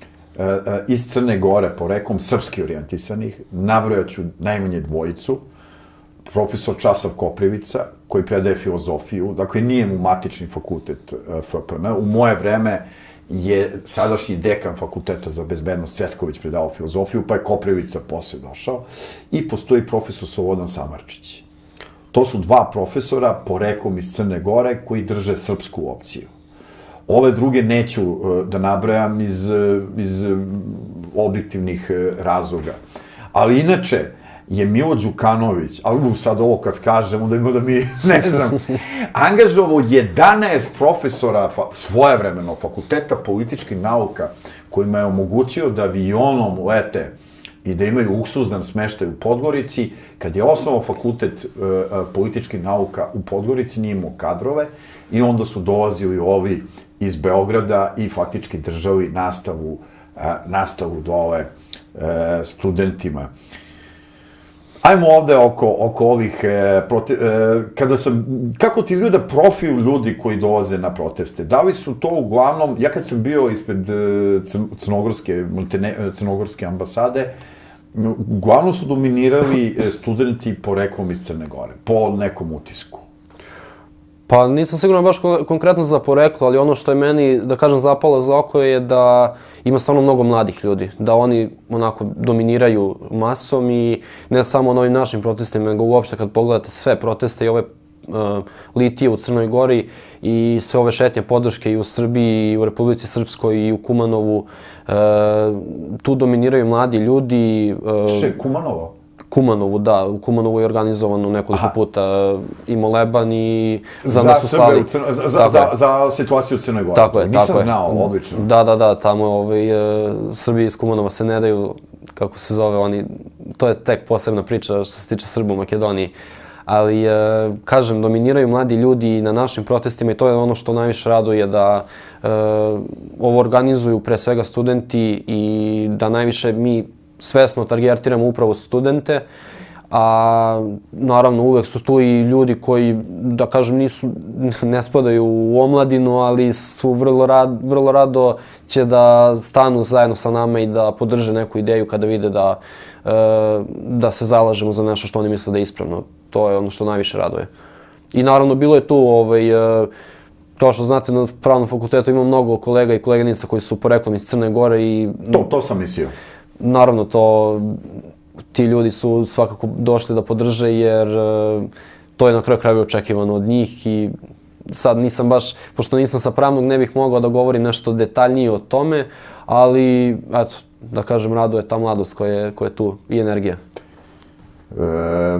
iz Crne Gore, porekom srpski orijentisanih, nabrojaću najmanje dvojicu, profesor Časav Koprivica, koji predaje filozofiju, dakle nije mu matični fakultet F P N. U moje vreme je sadašnji dekan fakulteta za bezbednost Cvetković predavao filozofiju, pa je Koprivica posle došao, i postoji profesor Slobodan Samardžić. To su dva profesora, porekom iz Crne Gore, koji drže srpsku opciju. Ove druge neću da nabrajam iz, iz objektivnih razloga. Ali inače je Milo Đukanović, ali sad ovo kad kažem, onda ima da mi, ne znam, angažovao jedanaest profesora svojevremeno fakulteta političkih nauka, kojima je omogućio da avionom lete i da imaju luksuzan smeštaj u Podgorici. Kad je osnovao fakultet političkih nauka u Podgorici, nije imao kadrove i onda su dolazili ovi iz Beograda i faktički držali nastavu, nastavu dole studentima. Ajmo ovde oko, oko ovih, kada sam, kako ti izgleda profil ljudi koji dolaze na proteste? Da li su to uglavnom, ja kad sam bio ispred Crnogorske, Crnogorske ambasade, uglavnom su dominirali studenti poreklom iz Crne Gore, po nekom utisku. Pa nisam siguran baš konkretno za poreklo, ali ono što je meni, da kažem, zapalo za oko je da ima stvarno mnogo mladih ljudi, da oni onako dominiraju masom i ne samo na ovim našim protestima, nego uopšte kad pogledate sve proteste i ove uh, litije u Crnoj Gori i sve ove šetnje podrške i u Srbiji, i u Republici Srpskoj, i u Kumanovu, uh, tu dominiraju mladi ljudi. Uh, Še, Kumanovo? Kumanovu, da. U Kumanovu je organizovano nekoliko puta i Moleban i za nas su slali... Za, za, za, za situaciju u Crnoj Gori. Tako je, Nisam tako znao, je. odlično. Da, da, da, tamo ovaj, Srbi iz Kumanova se ne daju, kako se zove, oni, to je tek posebna priča što se tiče Srba u Makedoniji. Ali, kažem, dominiraju mladi ljudi na našim protestima i to je ono što najviše raduje, da e, ovo organizuju pre svega studenti i da najviše mi svesno targetiramo upravo studente, a naravno uvek su tu i ljudi koji, da kažem, nisu, ne spadaju u omladinu, ali su vrlo, rad, vrlo rado će da stanu zajedno sa nama i da podrže neku ideju kada vide da, da se zalažemo za nešto što oni misle da je ispravno. To je ono što najviše raduje. I naravno bilo je tu, ovaj, kao što znate, na Pravnom fakultetu ima mnogo kolega i koleginica koji su poreklom iz Crne Gore i... To, to sam mislio. Naravno, to, ti ljudi su svakako došli da podrže jer to je na kraju krajeva očekivano od njih i sad nisam baš, pošto nisam sa pravnog, ne bih mogao da govorim nešto detaljnije o tome, ali, eto, da kažem, raduje ta mladost koja je, koja je tu i energija. E...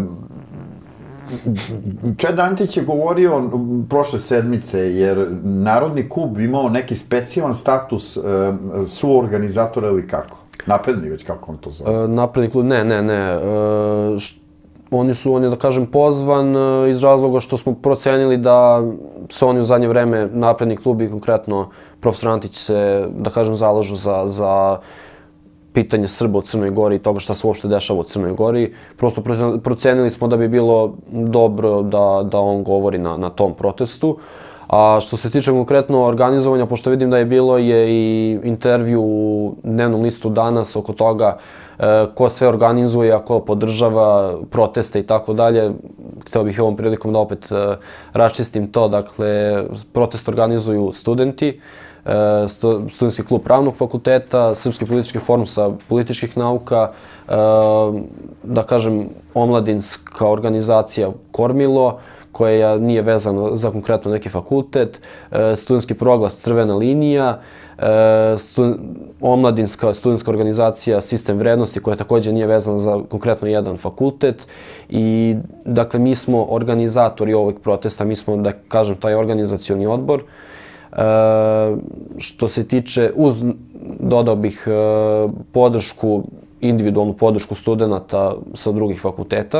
Čeda Antić je govorio prošle sedmice, jer Narodni klub imao neki specijalan status suorganizatora ili kako? Napredni već, kako on to zove? Napredni klub, ne, ne, ne. Oni su, on je, da kažem, pozvan iz razloga što smo procenili da se oni u zadnje vreme, Napredni klub i konkretno profesor Antić se, da kažem, zalažu za, za pitanje Srba u Crnoj Gori i toga šta se uopšte dešava u Crnoj Gori. Prosto procenili smo da bi bilo dobro da, da on govori na, na tom protestu. A što se tiče konkretno organizovanja, pošto vidim da je bilo je i intervju u dnevnom listu danas oko toga e, ko sve organizuje, a ko podržava proteste i tako dalje. Hteo bih ovom prilikom da opet e, raščistim to. Dakle, protest organizuju studenti, e, stu, Studentski klub Pravnog fakulteta, Srpski politički forum sa političkih nauka, e, da kažem, omladinska organizacija Kormilo, koja nije vezana za konkretno neki fakultet, studentski proglas Crvena linija, omladinska studentska organizacija Sistem vrednosti, koja također nije vezana za konkretno jedan fakultet. I, dakle, mi smo organizatori ovog protesta, mi smo, da kažem, taj organizacioni odbor. Što se tiče, uz, dodao bih podršku, individualnu podršku studenta sa drugih fakulteta.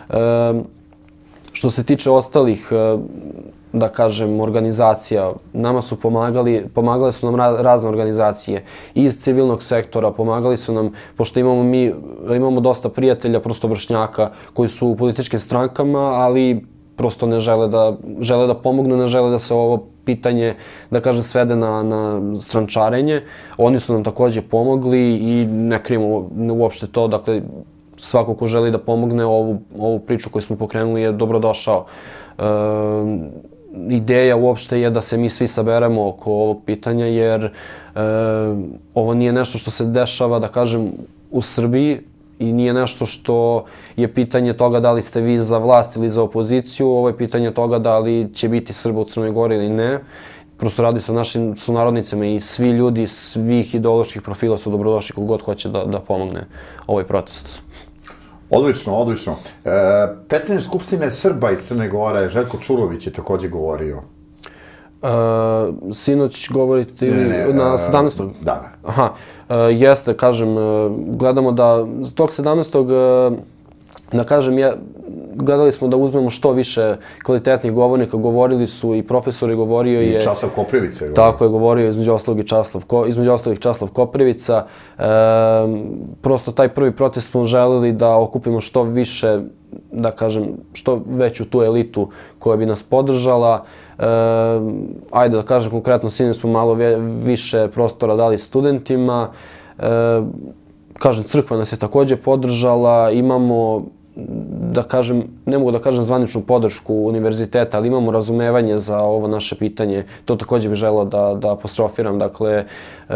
Što se tiče ostalih, da kažem, organizacija, nama su pomagali, pomagale su nam razne organizacije iz civilnog sektora, pomagali su nam, pošto imamo mi, imamo dosta prijatelja, prosto vršnjaka, koji su u političkim strankama, ali prosto ne žele da, žele da pomognu, ne žele da se ovo pitanje, da kažem, svede na, na strančarenje. Oni su nam također pomogli i ne krijemo uopšte to, dakle, svako ko želi da pomogne ovu, ovu priču koju smo pokrenuli je dobrodošao. E, ideja uopšte je da se mi svi saberemo oko ovog pitanja jer e, ovo nije nešto što se dešava, da kažem, u Srbiji i nije nešto što je pitanje toga da li ste vi za vlast ili za opoziciju, ovo je pitanje toga da li će biti Srba u Crnoj Gori ili ne. Prosto radi se o našim sunarodnicama i svi ljudi svih ideoloških profila su dobrodošli kogod hoće da, da pomogne ovaj protest. Odlično, odlično. E, predsednik Skupštine Srba iz Crne Gore, Željko Čurović, je također govorio. E, sinoć govorite ne, ne, na sedamnaestog? Da, da. Aha, e, jeste, kažem, gledamo da tog sedamnaestog da kažem, ja, gledali smo da uzmemo što više kvalitetnih govornika, govorili su i profesori, govorio je... I Časlav Koprivica. Tako je, govorio između ostalog i Časlav, između ostalih Časlav Koprivica. E, prosto taj prvi protest smo želeli da okupimo što više, da kažem, što veću tu elitu koja bi nas podržala. E, ajde da kažem konkretno, sinoć smo malo više prostora dali studentima. E, kažem, crkva nas je također podržala, imamo, da kažem, ne mogu da kažem zvaničnu podršku univerziteta, ali imamo razumevanje za ovo naše pitanje. To također bih želeo da, da apostrofiram. Dakle, e,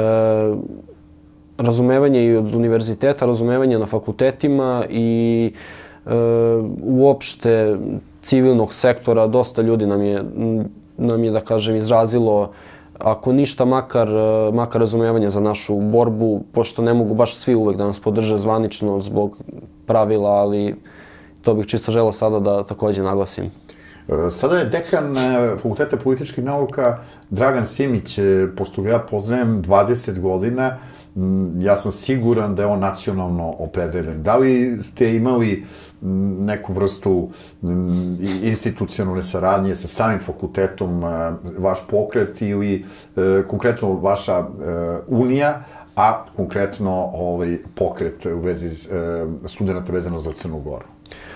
razumevanje i od univerziteta, razumevanje na fakultetima i e, uopšte civilnog sektora. Dosta ljudi nam je, nam je, da kažem, izrazilo, ako ništa, makar, makar razumevanje za našu borbu, pošto ne mogu baš svi uvek da nas podrže zvanično zbog pravila, ali to bih čisto želeo sada da također naglasim. Sada je dekan Fakulteta političkih nauka Dragan Simić, pošto ga ja poznajem dvadeset godina, ja sam siguran da je on nacionalno opredeljen. Da li ste imali neku vrstu institucionalne saradnje sa samim fakultetom, vaš pokret ili konkretno vaša unija, a konkretno pokret u vezi studenta vezano za Crnu Goru?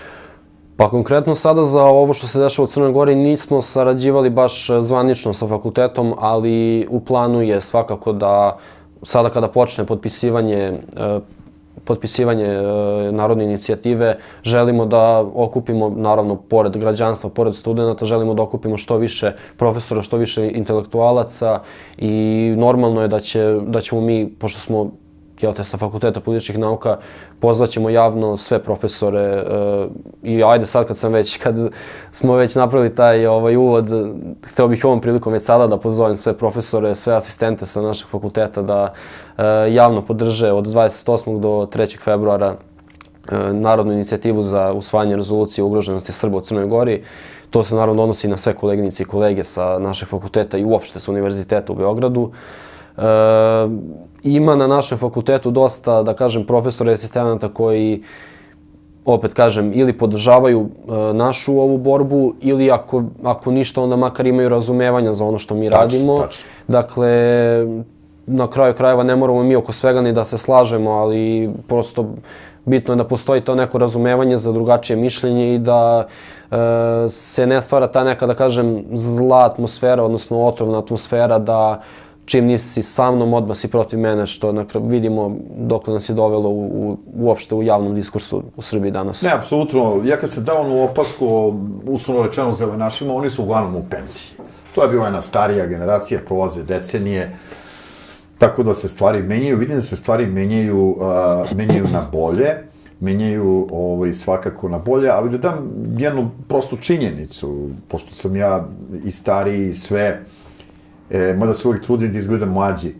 Pa konkretno sada za ovo što se dešava u Crnoj Gori nismo sarađivali baš zvanično sa fakultetom, ali u planu je svakako da sada kada počne potpisivanje potpisivanje narodne inicijative, želimo da okupimo, naravno, pored građanstva, pored studenta, želimo da okupimo što više profesora, što više intelektualaca i normalno je da, će, da ćemo mi, pošto smo jel te, sa Fakulteta političkih nauka, pozvaćemo javno sve profesore e, i ajde sad kad sam već, kad smo već napravili taj ovaj, uvod, hteo bih ovom prilikom već sada da pozovem sve profesore, sve asistente sa našeg fakulteta da e, javno podrže od dvadeset osmog do trećeg februara e, narodnu inicijativu za usvajanje rezolucije o ugroženosti Srba u Crnoj Gori. To se naravno odnosi na sve koleginice i kolege sa našeg fakulteta i uopšte sa Univerziteta u Beogradu. E, Ima na našem fakultetu dosta, da kažem, profesora i asistenata koji, opet kažem, ili podržavaju našu ovu borbu ili ako, ako ništa, onda makar imaju razumevanja za ono što mi radimo. Tačno. Dakle, na kraju krajeva ne moramo mi oko svega ni da se slažemo, ali prosto bitno je da postoji to neko razumevanje za drugačije mišljenje i da e, se ne stvara ta neka, da kažem, zla atmosfera, odnosno otrovna atmosfera da čim nisi sa mnom, odmah si protiv mene, što vidimo dokle nas je dovelo u, u, uopšte u javnom diskursu u Srbiji danas. Ne, apsolutno. Ja kad se dao onu opasku, uslovno rečeno zelenašima, oni su uglavnom u pensiji. To je bila jedna starija generacija, prolaze decenije, tako da se stvari menjaju. Vidim da se stvari menjaju, uh, menjaju na bolje, menjaju ovaj, svakako na bolje, ali da dam jednu prostu činjenicu, pošto sam ja i stariji i sve, E, mada se uvijek trudim da izgledam mlađi.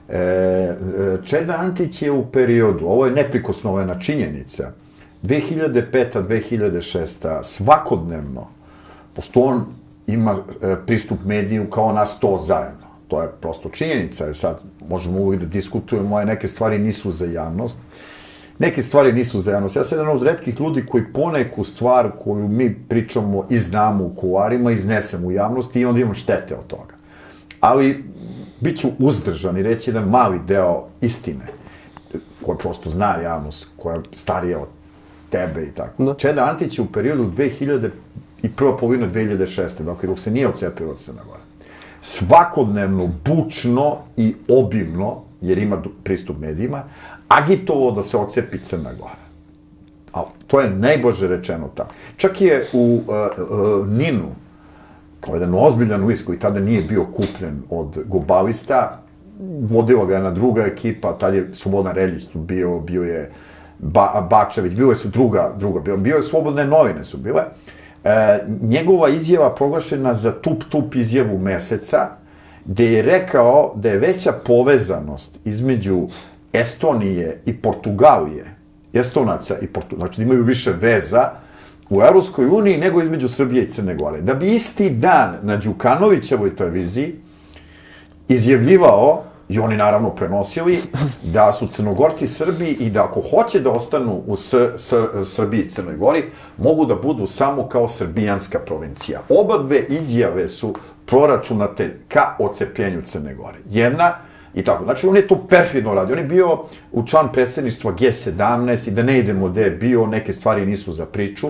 E, Čeda Antić je u periodu, ovo je neprikosnovena činjenica, dve hiljade peta do dve hiljade šesta svakodnevno, pošto on ima e, pristup mediju kao nas to zajedno. To je prosto činjenica, sad možemo uvijek da diskutujemo, a neke stvari nisu za javnost. Neke stvari nisu za javnost. Ja sam jedan od retkih ljudi koji poneku stvar koju mi pričamo i znamo u kuloarima, iznesemo u javnosti i onda imam štete od toga. Ali bit ću uzdržan i reći jedan mali deo istine, koji prosto zna javnost, koja je starija od tebe i tako. Da. Čeda Antić je u periodu dve hiljade i prva polovina dve hiljade šeste. Dakle, dok se nije odcepila od Crne Gore, svakodnevno, bučno i obimno, jer ima pristup medijima, agitovao da se odcepi Crna Gora. A to je najbolje rečeno tako. Čak je u uh, uh, Ninu, kao jedan ozbiljan list koji tada nije bio kupljen od globalista, vodila ga jedna druga ekipa, tada je Slobodan Reljić tu bio, bio je ba, Bačević, bilo je su druga, druga, bio, bio je Slobodne novine su bile. E, njegova izjava proglašena za tup-tup izjavu meseca, gde je rekao da je veća povezanost između Estonije i Portugalije, Estonaca i Portugalije, znači da imaju više veza u Evropskoj uniji nego između Srbije i Crne Gore. Da bi isti dan na Đukanovićevoj televiziji izjavljivao, i oni naravno prenosili, da su Crnogorci Srbi i da ako hoće da ostanu u S S Srbiji i Crnoj Gori, mogu da budu samo kao srbijanska provincija. Oba dve izjave su proračunate ka ocepljenju Crne Gore. Jedna i tako. Znači, on je to perfidno radio. On je bio u član predsjedništva G sedamnaest i da ne idemo gde je bio, neke stvari nisu za priču.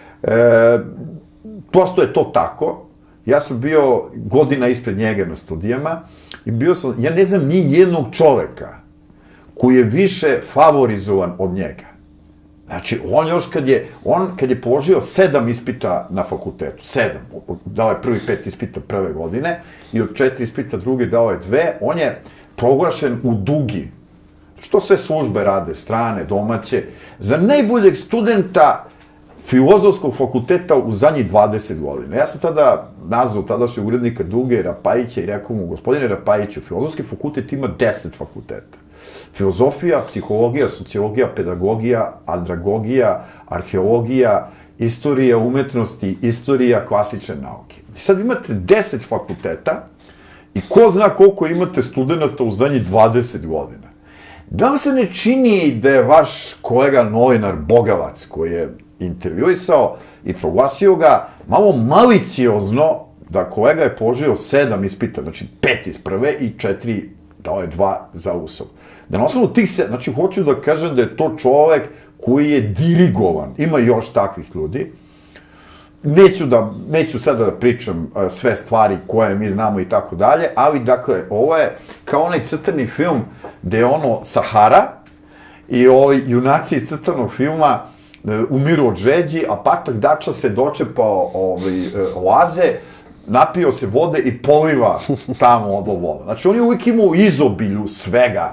E, prosto je to tako. Ja sam bio godina ispred njega na studijama i bio sam, ja ne znam ni jednog čoveka koji je više favorizovan od njega. Znači, on još kad je, on kad je položio sedam ispita na fakultetu, sedam, dao je prvi pet ispita prve godine i od četiri ispita druge dao je dve, on je proglašen u Dugi, što sve službe rade, strane, domaće, za najboljeg studenta Filozofskog fakulteta u zadnjih dvadeset godina. Ja sam tada nazvao tadašnjeg urednika Duge, Rapajića, i rekao mu, gospodine Rapajiću, Filozofski fakultet ima deset fakulteta. Filozofija, psihologija, sociologija, pedagogija, andragogija, arheologija, istorija umetnosti, istorija klasične nauke. I sad imate deset fakulteta i ko zna koliko imate studenta u zadnjih dvadeset godina. Da vam se ne čini da je vaš kolega novinar Bogavac, koji je intervjuisao i proglasio ga malo maliciozno da kolega je položio sedam ispita, znači pet iz prve i četiri dao je dva za Usov. Da na osnovu tih se, znači hoću da kažem da je to čovek koji je dirigovan, ima još takvih ljudi. Neću da, neću sada da pričam sve stvari koje mi znamo i tako dalje, ali dakle, ovo je kao onaj crtani film gde je ono Sahara i ovi junaci iz crtanog filma umiru od žeđi, a Patak Dača se dočepao ovaj, oaze, napio se vode i poliva tamo od voda. Znači, oni uvijek imaju izobilju svega.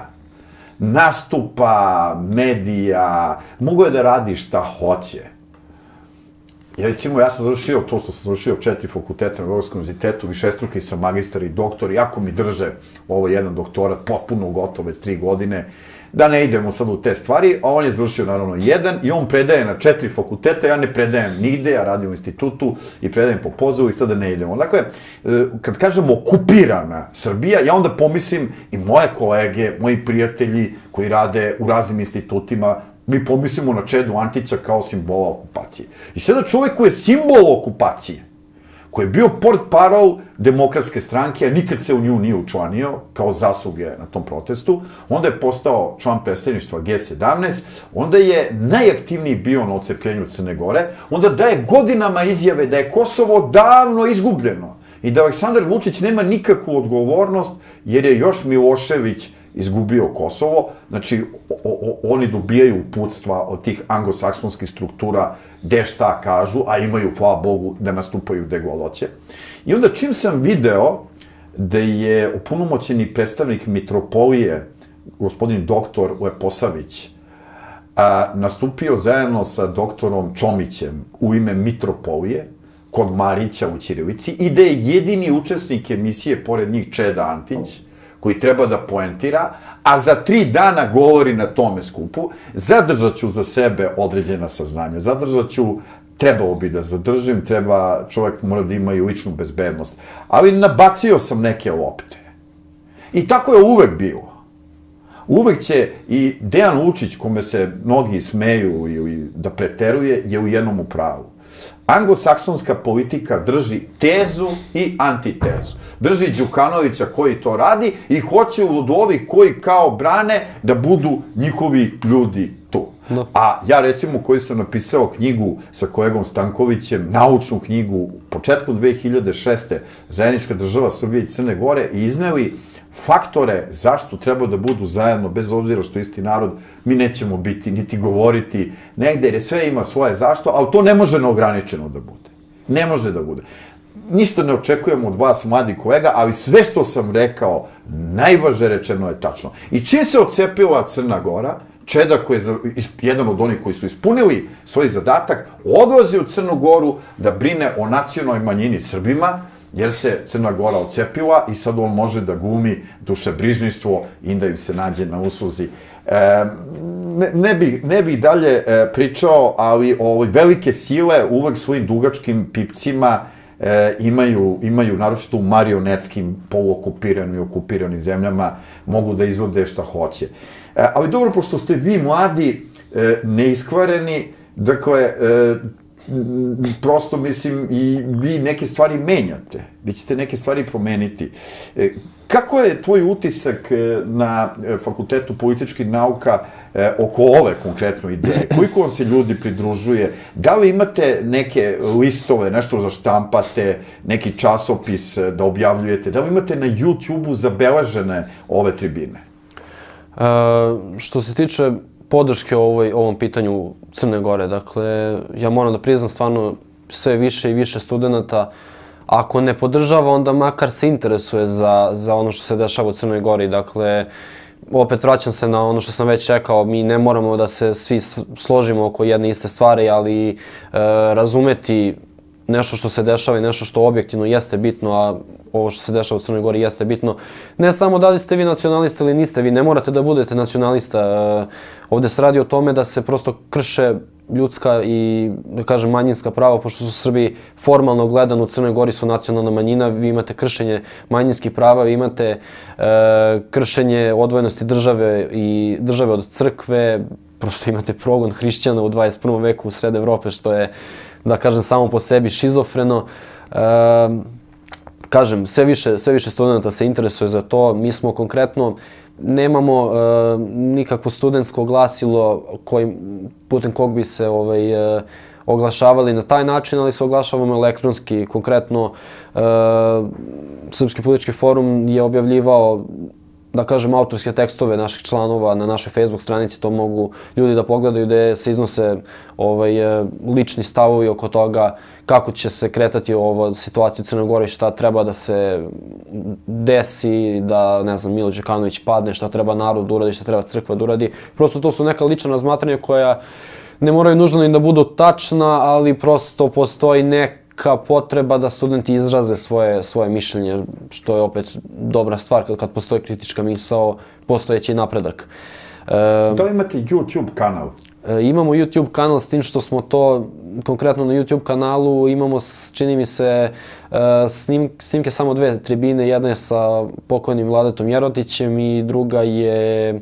Nastupa, medija, mogu je da radi šta hoće. I recimo, ja sam završio to što sam završio četiri fakulteta na Beogradskom univerzitetu, višestruki sam magistar i doktor, iako mi drže ovo jedan doktorat potpuno gotov već tri godine, da ne idemo sad u te stvari, a on je završio naravno jedan i on predaje na četiri fakulteta, ja ne predajem nigde, ja radim u institutu i predajem po pozivu i sada ne idemo. Dakle, kad kažemo okupirana Srbija, ja onda pomislim i moje kolege, moji prijatelji koji rade u raznim institutima, mi pomislimo na Čedu Antića kao simbola okupacije. I sada čovek koji je simbol okupacije, koji je bio portparol Demokratske stranke, a nikad se u nju nije učlanio, kao zasluge na tom protestu, onda je postao član predstavništva G sedamnaest, onda je najaktivniji bio na ocepljenju Crne Gore, onda daje godinama izjave da je Kosovo davno izgubljeno i da Aleksandar Vučić nema nikakvu odgovornost, jer je još Milošević izgubio Kosovo, znači oni dobijaju uputstva od tih anglosaksonskih struktura gde šta kažu, a imaju, hvala Bogu, da nastupaju gde god hoće. I onda čim sam video da je opunomoćeni predstavnik mitropolije, gospodin doktor Leposavić, nastupio zajedno sa doktorom Čomićem u ime mitropolije, kod Marića u Ćirilici, i da je jedini učesnik emisije, pored njih, Čeda Antić, koji treba da poentira, a za tri dana govori na tome skupu, zadržat ću za sebe određena saznanja, zadržat ću, trebalo bi da zadržim, treba, čovjek mora da ima i ličnu bezbednost, ali nabacio sam neke lopte. I tako je uvek bilo. Uvek će i Dejan Vučić, kome se mnogi smeju ili da preteruje, je u jednom upravu. Anglosaksonska politika drži tezu i antitezu. Drži Đukanovića koji to radi i hoće od ovih koji kao brane da budu njihovi ljudi tu. A ja recimo koji sam napisao knjigu sa kolegom Stankovićem, naučnu knjigu početkom dve hiljade šeste. Zajednička država Srbije i Crne Gore i izneli faktore zašto treba da budu zajedno, bez obzira što isti narod, mi nećemo biti, niti govoriti negde, jer sve ima svoje zašto, ali to ne može neograničeno da bude. Ne može da bude. Ništa ne očekujemo od vas, mladi kolega, ali sve što sam rekao, najvažnije rečeno je tačno. I čim se odcepila Crna Gora, Čeda, koji je jedan od onih koji su ispunili svoj zadatak, odlazi u Crnu Goru da brine o nacionalnoj manjini Srbima, jer se Crna Gora odcepila i sad on može da glumi dušebrižništvo i da im se nađe na usluzi. Ne bih dalje pričao, ali velike sile uvek svojim dugačkim pipcima imaju, naročito u marionetskim, poluokupiranim i okupiranim zemljama, mogu da izvode šta hoće. Ali dobro, pošto ste vi mladi, neiskvareni, dakle, prosto, mislim, i vi neke stvari menjate. Vi ćete neke stvari promeniti. Kako je tvoj utisak na Fakultetu političkih nauka oko ove konkretno ideje? Koliko vam se ljudi pridružuje? Da li imate neke listove, nešto za štampate, neki časopis da objavljujete? Da li imate na YouTube-u zabeležene ove tribine? Što se tiče podrške ovom pitanju Crne Gore, dakle, ja moram da priznam stvarno sve više i više studenta, ako ne podržava, onda makar se interesuje za ono što se dešava u Crnoj Gori. Dakle, opet vraćam se na ono što sam već rekao, mi ne moramo da se svi složimo oko jedne iste stvari, ali razumeti nešto što se dešava i nešto što objektivno jeste bitno, a ovo što se dešava u Crnoj Gori jeste bitno. Ne samo da li ste vi nacionalista ili niste, vi ne morate da budete nacionalista. Ovde se radi o tome da se prosto krše ljudska i, da kažem, manjinska prava, pošto su Srbi formalno gledano u Crnoj Gori su nacionalna manjina, vi imate kršenje manjinskih prava, vi imate kršenje odvojenosti države i države od crkve, prosto imate progon hrišćana u dvadeset prvom veku u sred Evrope, što je, da kažem, samo po sebi šizofreno. kažem, sve više, sve više studenta se interesuje za to. Mi smo konkretno, nemamo uh, nikakvo studentsko glasilo kojim, putem kog bi se ovaj, uh, oglašavali na taj način, ali se oglašavamo elektronski. Konkretno, uh, Srpski politički forum je objavljivao, da kažem, autorske tekstove naših članova na našoj Facebook stranici, to mogu ljudi da pogledaju, gde se iznose ovaj, lični stavovi oko toga kako će se kretati ova situacija u Crnoj Gori, šta treba da se desi, da, ne znam, Milo Đukanović padne, šta treba narod da uradi, šta treba crkva da uradi. Prosto to su neka lična razmatranja koja ne moraju nužno ni da budu tačna, ali prosto postoji neka potreba da studenti izraze svoje, svoje mišljenje, što je opet dobra stvar kad, kad postoji kritička misao, postojeći napredak. E, da li imate YouTube kanal? E, imamo YouTube kanal, s tim što smo to, konkretno na YouTube kanalu, imamo, čini mi se, snim, snimke samo dve tribine. Jedna je sa pokojnim Vladetom Jerotićem i druga je,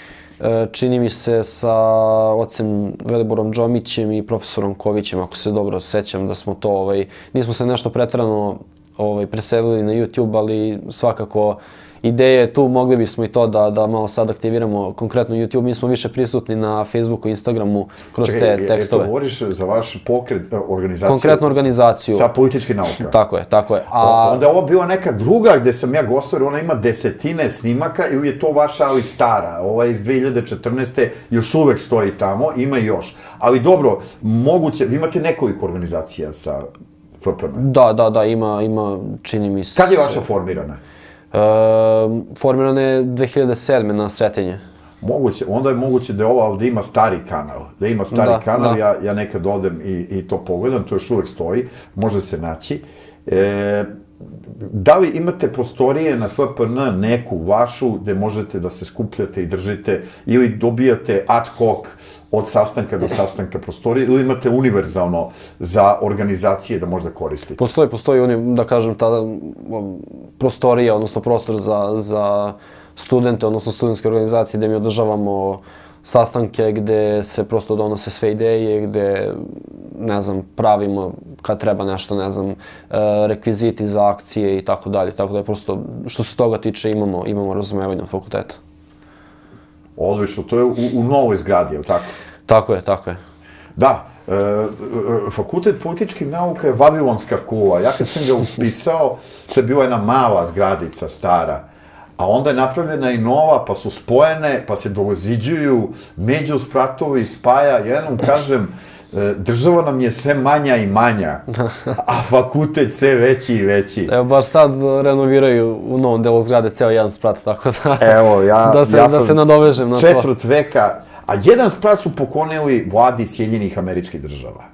čini mi se, sa ocem Veliborom Džomićem i profesorom Kovićem, ako se dobro sećam da smo to, ovaj, nismo se nešto preterano ovaj, preselili na YouTube, ali svakako ideja je tu, mogli bismo i to da, da malo sad aktiviramo konkretno YouTube. Mi smo više prisutni na Facebooku i Instagramu kroz Čekaj, te tekstove. Čekaj, govoriš za vaš pokret, organizaciju? Konkretnu organizaciju. Sa političke nauke. Tako je, tako je. A... Onda ovo bila neka druga gde sam ja gostovao, ona ima desetine snimaka ili je to vaša, ali stara. Ova iz dve hiljade četrnaeste. još uvek stoji tamo, ima i još. Ali dobro, moguće, vi imate nekoliko organizacija sa F P N. Da, da, da, ima, ima, čini mi se... Kad je vaša formirana? Uh, formirana je dve hiljade sedme na Sretenje. Moguće, onda je moguće da je ova ovde ima stari kanal. Da ima stari da, kanal, da. Ja, ja nekad odem i, i to pogledam, to još uvek stoji, može se naći. E, da li imate prostorije na F P N neku vašu gde možete da se skupljate i držite ili dobijate ad hoc od sastanka do sastanka prostorije ili imate univerzalno za organizacije da možda koristite? Postoji, postoji oni, da kažem, ta prostorija, odnosno prostor za, za studente, odnosno studentske organizacije gde mi održavamo sastanke gde se prosto donose sve ideje, gde, ne znam, pravimo kad treba nešto, ne znam, rekviziti za akcije i tako dalje. Tako da je prosto, što se toga tiče, imamo, imamo razumevanje od fakulteta. Odlično, to je u, u novoj zgradi, je li tako? Tako je, tako je. Da, e, fakultet političkih nauka je Vavilonska kula. Ja kad sam ga upisao, to je bila jedna mala zgradica, stara. A onda je napravljena i nova, pa su spojene, pa se doziđuju, među spratovi, spaja. Jednom kažem, država nam je sve manja i manja, a fakultet sve veći i veći. Evo, baš sad renoviraju u novom delu zgrade ceo jedan sprat, tako da, Evo, ja, da, se, ja da sam se nadovežem na to. Četvrt veka, a jedan sprat su poklonili vladi Sjedinjenih Američkih Država.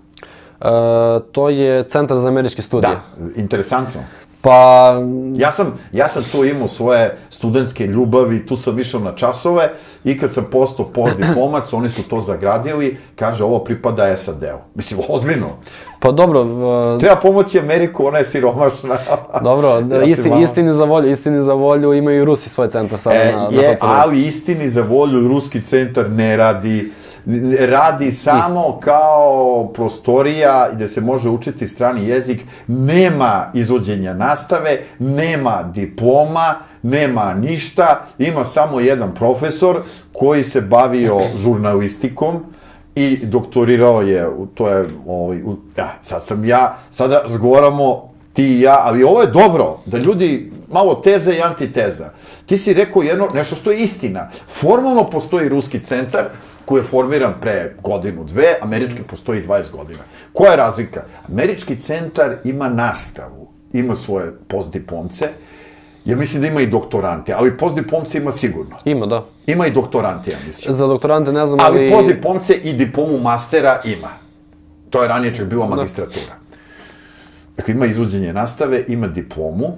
E, to je Centar za američke studije. Da, interesantno. Pa... Ja sam, ja sam tu imao svoje studentske ljubavi, tu sam išao na časove i kad sam postao postdiplomac, oni su to zagradili, kaže ovo pripada S A D-u. Mislim, ozbiljno. Pa dobro... Uh... Treba pomoći Ameriku, ona je siromašna. Dobro, ja isti, malo... istini za volju, istini za volju imaju i Rusi svoj centar sada e, na, je, na ali istini za volju ruski centar ne radi. Radi samo Isti. kao prostorija gde se može učiti strani jezik, nema izvođenja nastave, nema diploma, nema ništa, ima samo jedan profesor koji se bavio žurnalistikom i doktorirao je, to je, ovaj, ja, sad sam ja, sada razgovaramo ti i ja, ali ovo je dobro, da ljudi, malo teza i antiteza. Ti si rekao jedno, nešto što je istina. Formalno postoji ruski centar, koji je formiran pre godinu, dve, američki postoji dvadeset godina. Koja je razlika? Američki centar ima nastavu, ima svoje postdiplomce, ja mislim da ima i doktorante, ali postdiplomce ima sigurno. Ima, da. Ima i doktorante, ja mislim. Za doktorante ne znam, ali... Ali postdiplomce i diplomu mastera ima. To je ranije čak bila magistratura. Dakle, ima izvođenje nastave, ima diplomu,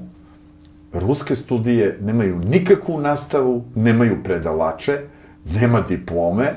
ruske studije nemaju nikakvu nastavu, nemaju predavače, nema diplome,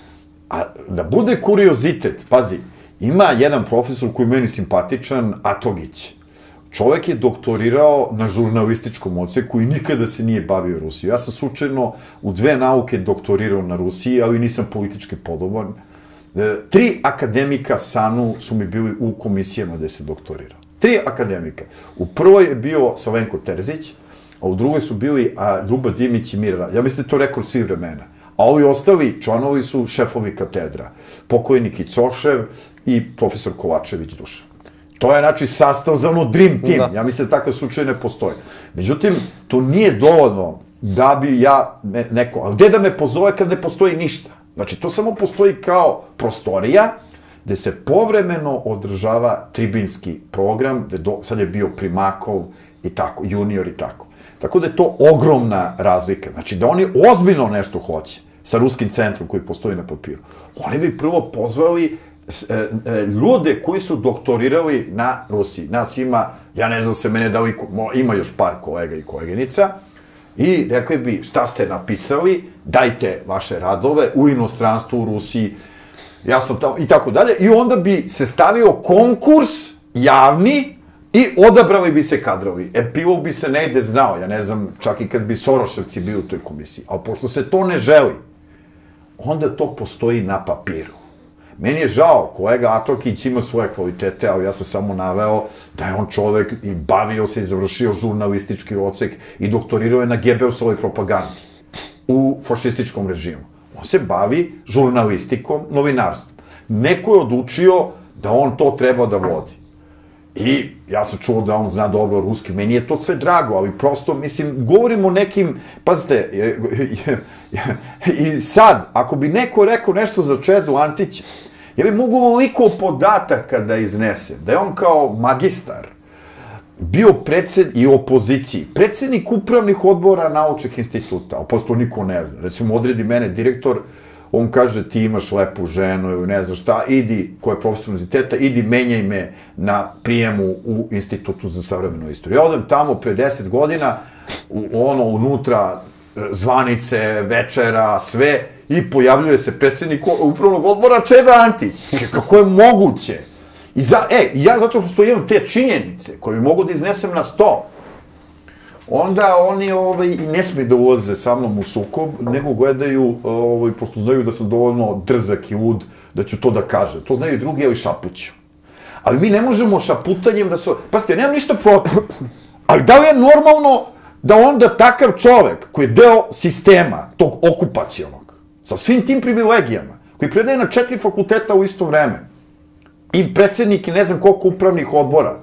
a da bude kuriozitet, pazi, ima jedan profesor koji je meni simpatičan, Atogić. Čovek je doktorirao na žurnalističkom odseku i nikada se nije bavio Rusiju. Ja sam slučajno u dve nauke doktorirao na Rusiji, ali nisam politički podoban. E, tri akademika S A N U su mi bili u komisijama gde se doktorirao. Tri akademika. U prvoj je bio Slavenko Terzić, a u drugoj su bili Ljuba Dimić i Mira. Ja mislim da je to rekord svih vremena. A ovi ostali članovi su šefovi katedra. Pokojnik Icošev i profesor Kovačević Dušan. To je, znači, sastav za ono dream team. Ja mislim da takav slučaj ne postoji. Međutim, to nije dovoljno da bi ja neko... A gde da me pozove kad ne postoji ništa? Znači, to samo postoji kao prostorija, gde se povremeno održava tribinski program, gde sad je bio Primakov i tako, junior i tako. Tako da je to ogromna razlika. Znači, da oni ozbiljno nešto hoće sa ruskim centrom koji postoji na papiru, oni bi prvo pozvali ljude koji su doktorirali na Rusiji. Nas ima, ja ne znam se mene da li ima još par kolega i koleginica, i rekli bi šta ste napisali, dajte vaše radove u inostranstvu, u Rusiji, ja sam tamo i tako dalje, i onda bi se stavio konkurs javni i odabrali bi se kadrovi. Epilog bi se negde znao, ja ne znam, čak i kad bi Soroševci bili u toj komisiji. Ali pošto se to ne želi, onda to postoji na papiru. Meni je žao, kolega Atlakić ima svoje kvalitete, ali ja sam samo naveo da je on čovek i bavio se i završio žurnalistički odsek i doktorirao je na Gebelsovoj propagandi u fašističkom režimu. On se bavi žurnalistikom, novinarstvom. Neko je odlučio da on to treba da vodi. I ja sam čuo da on zna dobro ruski, meni je to sve drago, ali prosto, mislim, govorimo o nekim, pazite, i sad, ako bi neko rekao nešto za Čedu Antića, ja bi mogu ovoliko podataka da iznesem, da je on kao magistar bio predsed i opoziciji, predsednik upravnih odbora naučnih instituta, a posto niko ne zna. Recimo, odredi mene direktor, on kaže, ti imaš lepu ženu ili ne znam šta, idi, ko je profesor univerziteta, idi, menjaj me na prijemu u Institutu za savremenu istoriju. Ja odem tamo pre deset godina, ono, unutra, zvanice, večera, sve, i pojavljuje se predsednik upravnog odbora Čeda Antić. Kako je moguće? I za, e, ja zato što imam te činjenice koje mogu da iznesem na sto, onda oni ovaj, i ne smiju da ulaze sa mnom u sukob, nego gledaju, ovaj, pošto znaju da sam dovoljno drzak i lud, da ću to da kažem. To znaju i drugi, ali šapuću. Ali mi ne možemo šaputanjem da se... Pazite, ja nemam ništa protiv, ali da li je normalno da onda takav čovek, koji je deo sistema, tog okupacionog, sa svim tim privilegijama, koji predaje na četiri fakulteta u isto vreme, i predsednik i ne znam koliko upravnih odbora,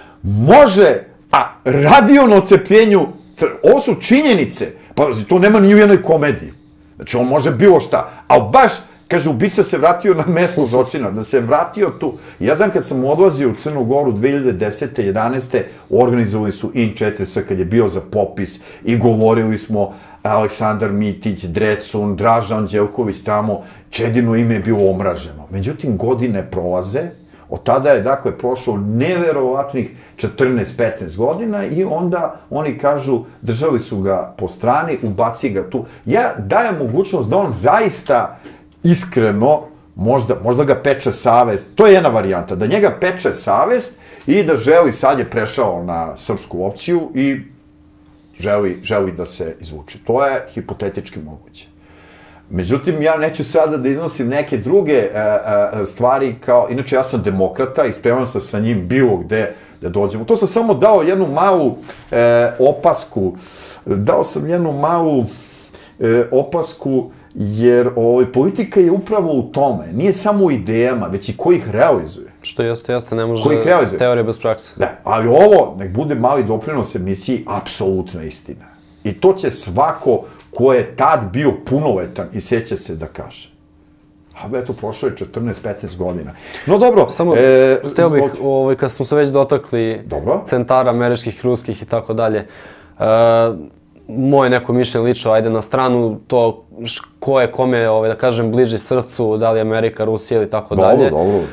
može, a radio na ocepljenju, ovo su činjenice, pa to nema ni u jednoj komediji. Znači, on može bilo šta, ali baš, kaže, ubica se vratio na mesto zločina, da se vratio tu. Ja znam kad sam odlazio u Crnu Goru dve hiljade desete, jedanaeste organizovali su I N četiri S kad je bio za popis i govorili smo Aleksandar Mitić, Drecun, Dražan Đelković tamo, Čedino ime je bilo omraženo. Međutim, godine prolaze, od tada je, dakle, prošlo neverovatnih četrnaest petnaest godina i onda oni kažu, držali su ga po strani, ubaci ga tu. Ja dajem mogućnost da on zaista iskreno, možda, možda ga peče savest, to je jedna varijanta, da njega peče savest i da želi, sad je prešao na srpsku opciju i želi, želi da se izvuče. To je hipotetički moguće. Međutim, ja neću sada da iznosim neke druge e, e, stvari kao, inače ja sam demokrata i spreman sam sa njim bilo gde da dođemo. To sam samo dao jednu malu e, opasku, dao sam jednu malu e, opasku jer ovaj, politika je upravo u tome, nije samo u idejama, već i ko ih realizuje. Što jeste, jeste, ne može teorija bez prakse. Da, ali ovo, nek bude mali doprinos emisiji, apsolutna istina. I to će svako ko je tad bio punoletan i seća se da kaže. A eto, prošlo je četrnaest petnaest godina. No dobro. Samo, hteo bih, kad smo se već dotakli centara američkih, ruskih i tako dalje, moje neko mišljenje lično, ajde na stranu, to ko je kome, da kažem, bliži srcu, da li Amerika, Rusija ili tako dalje. Dobro, dobro.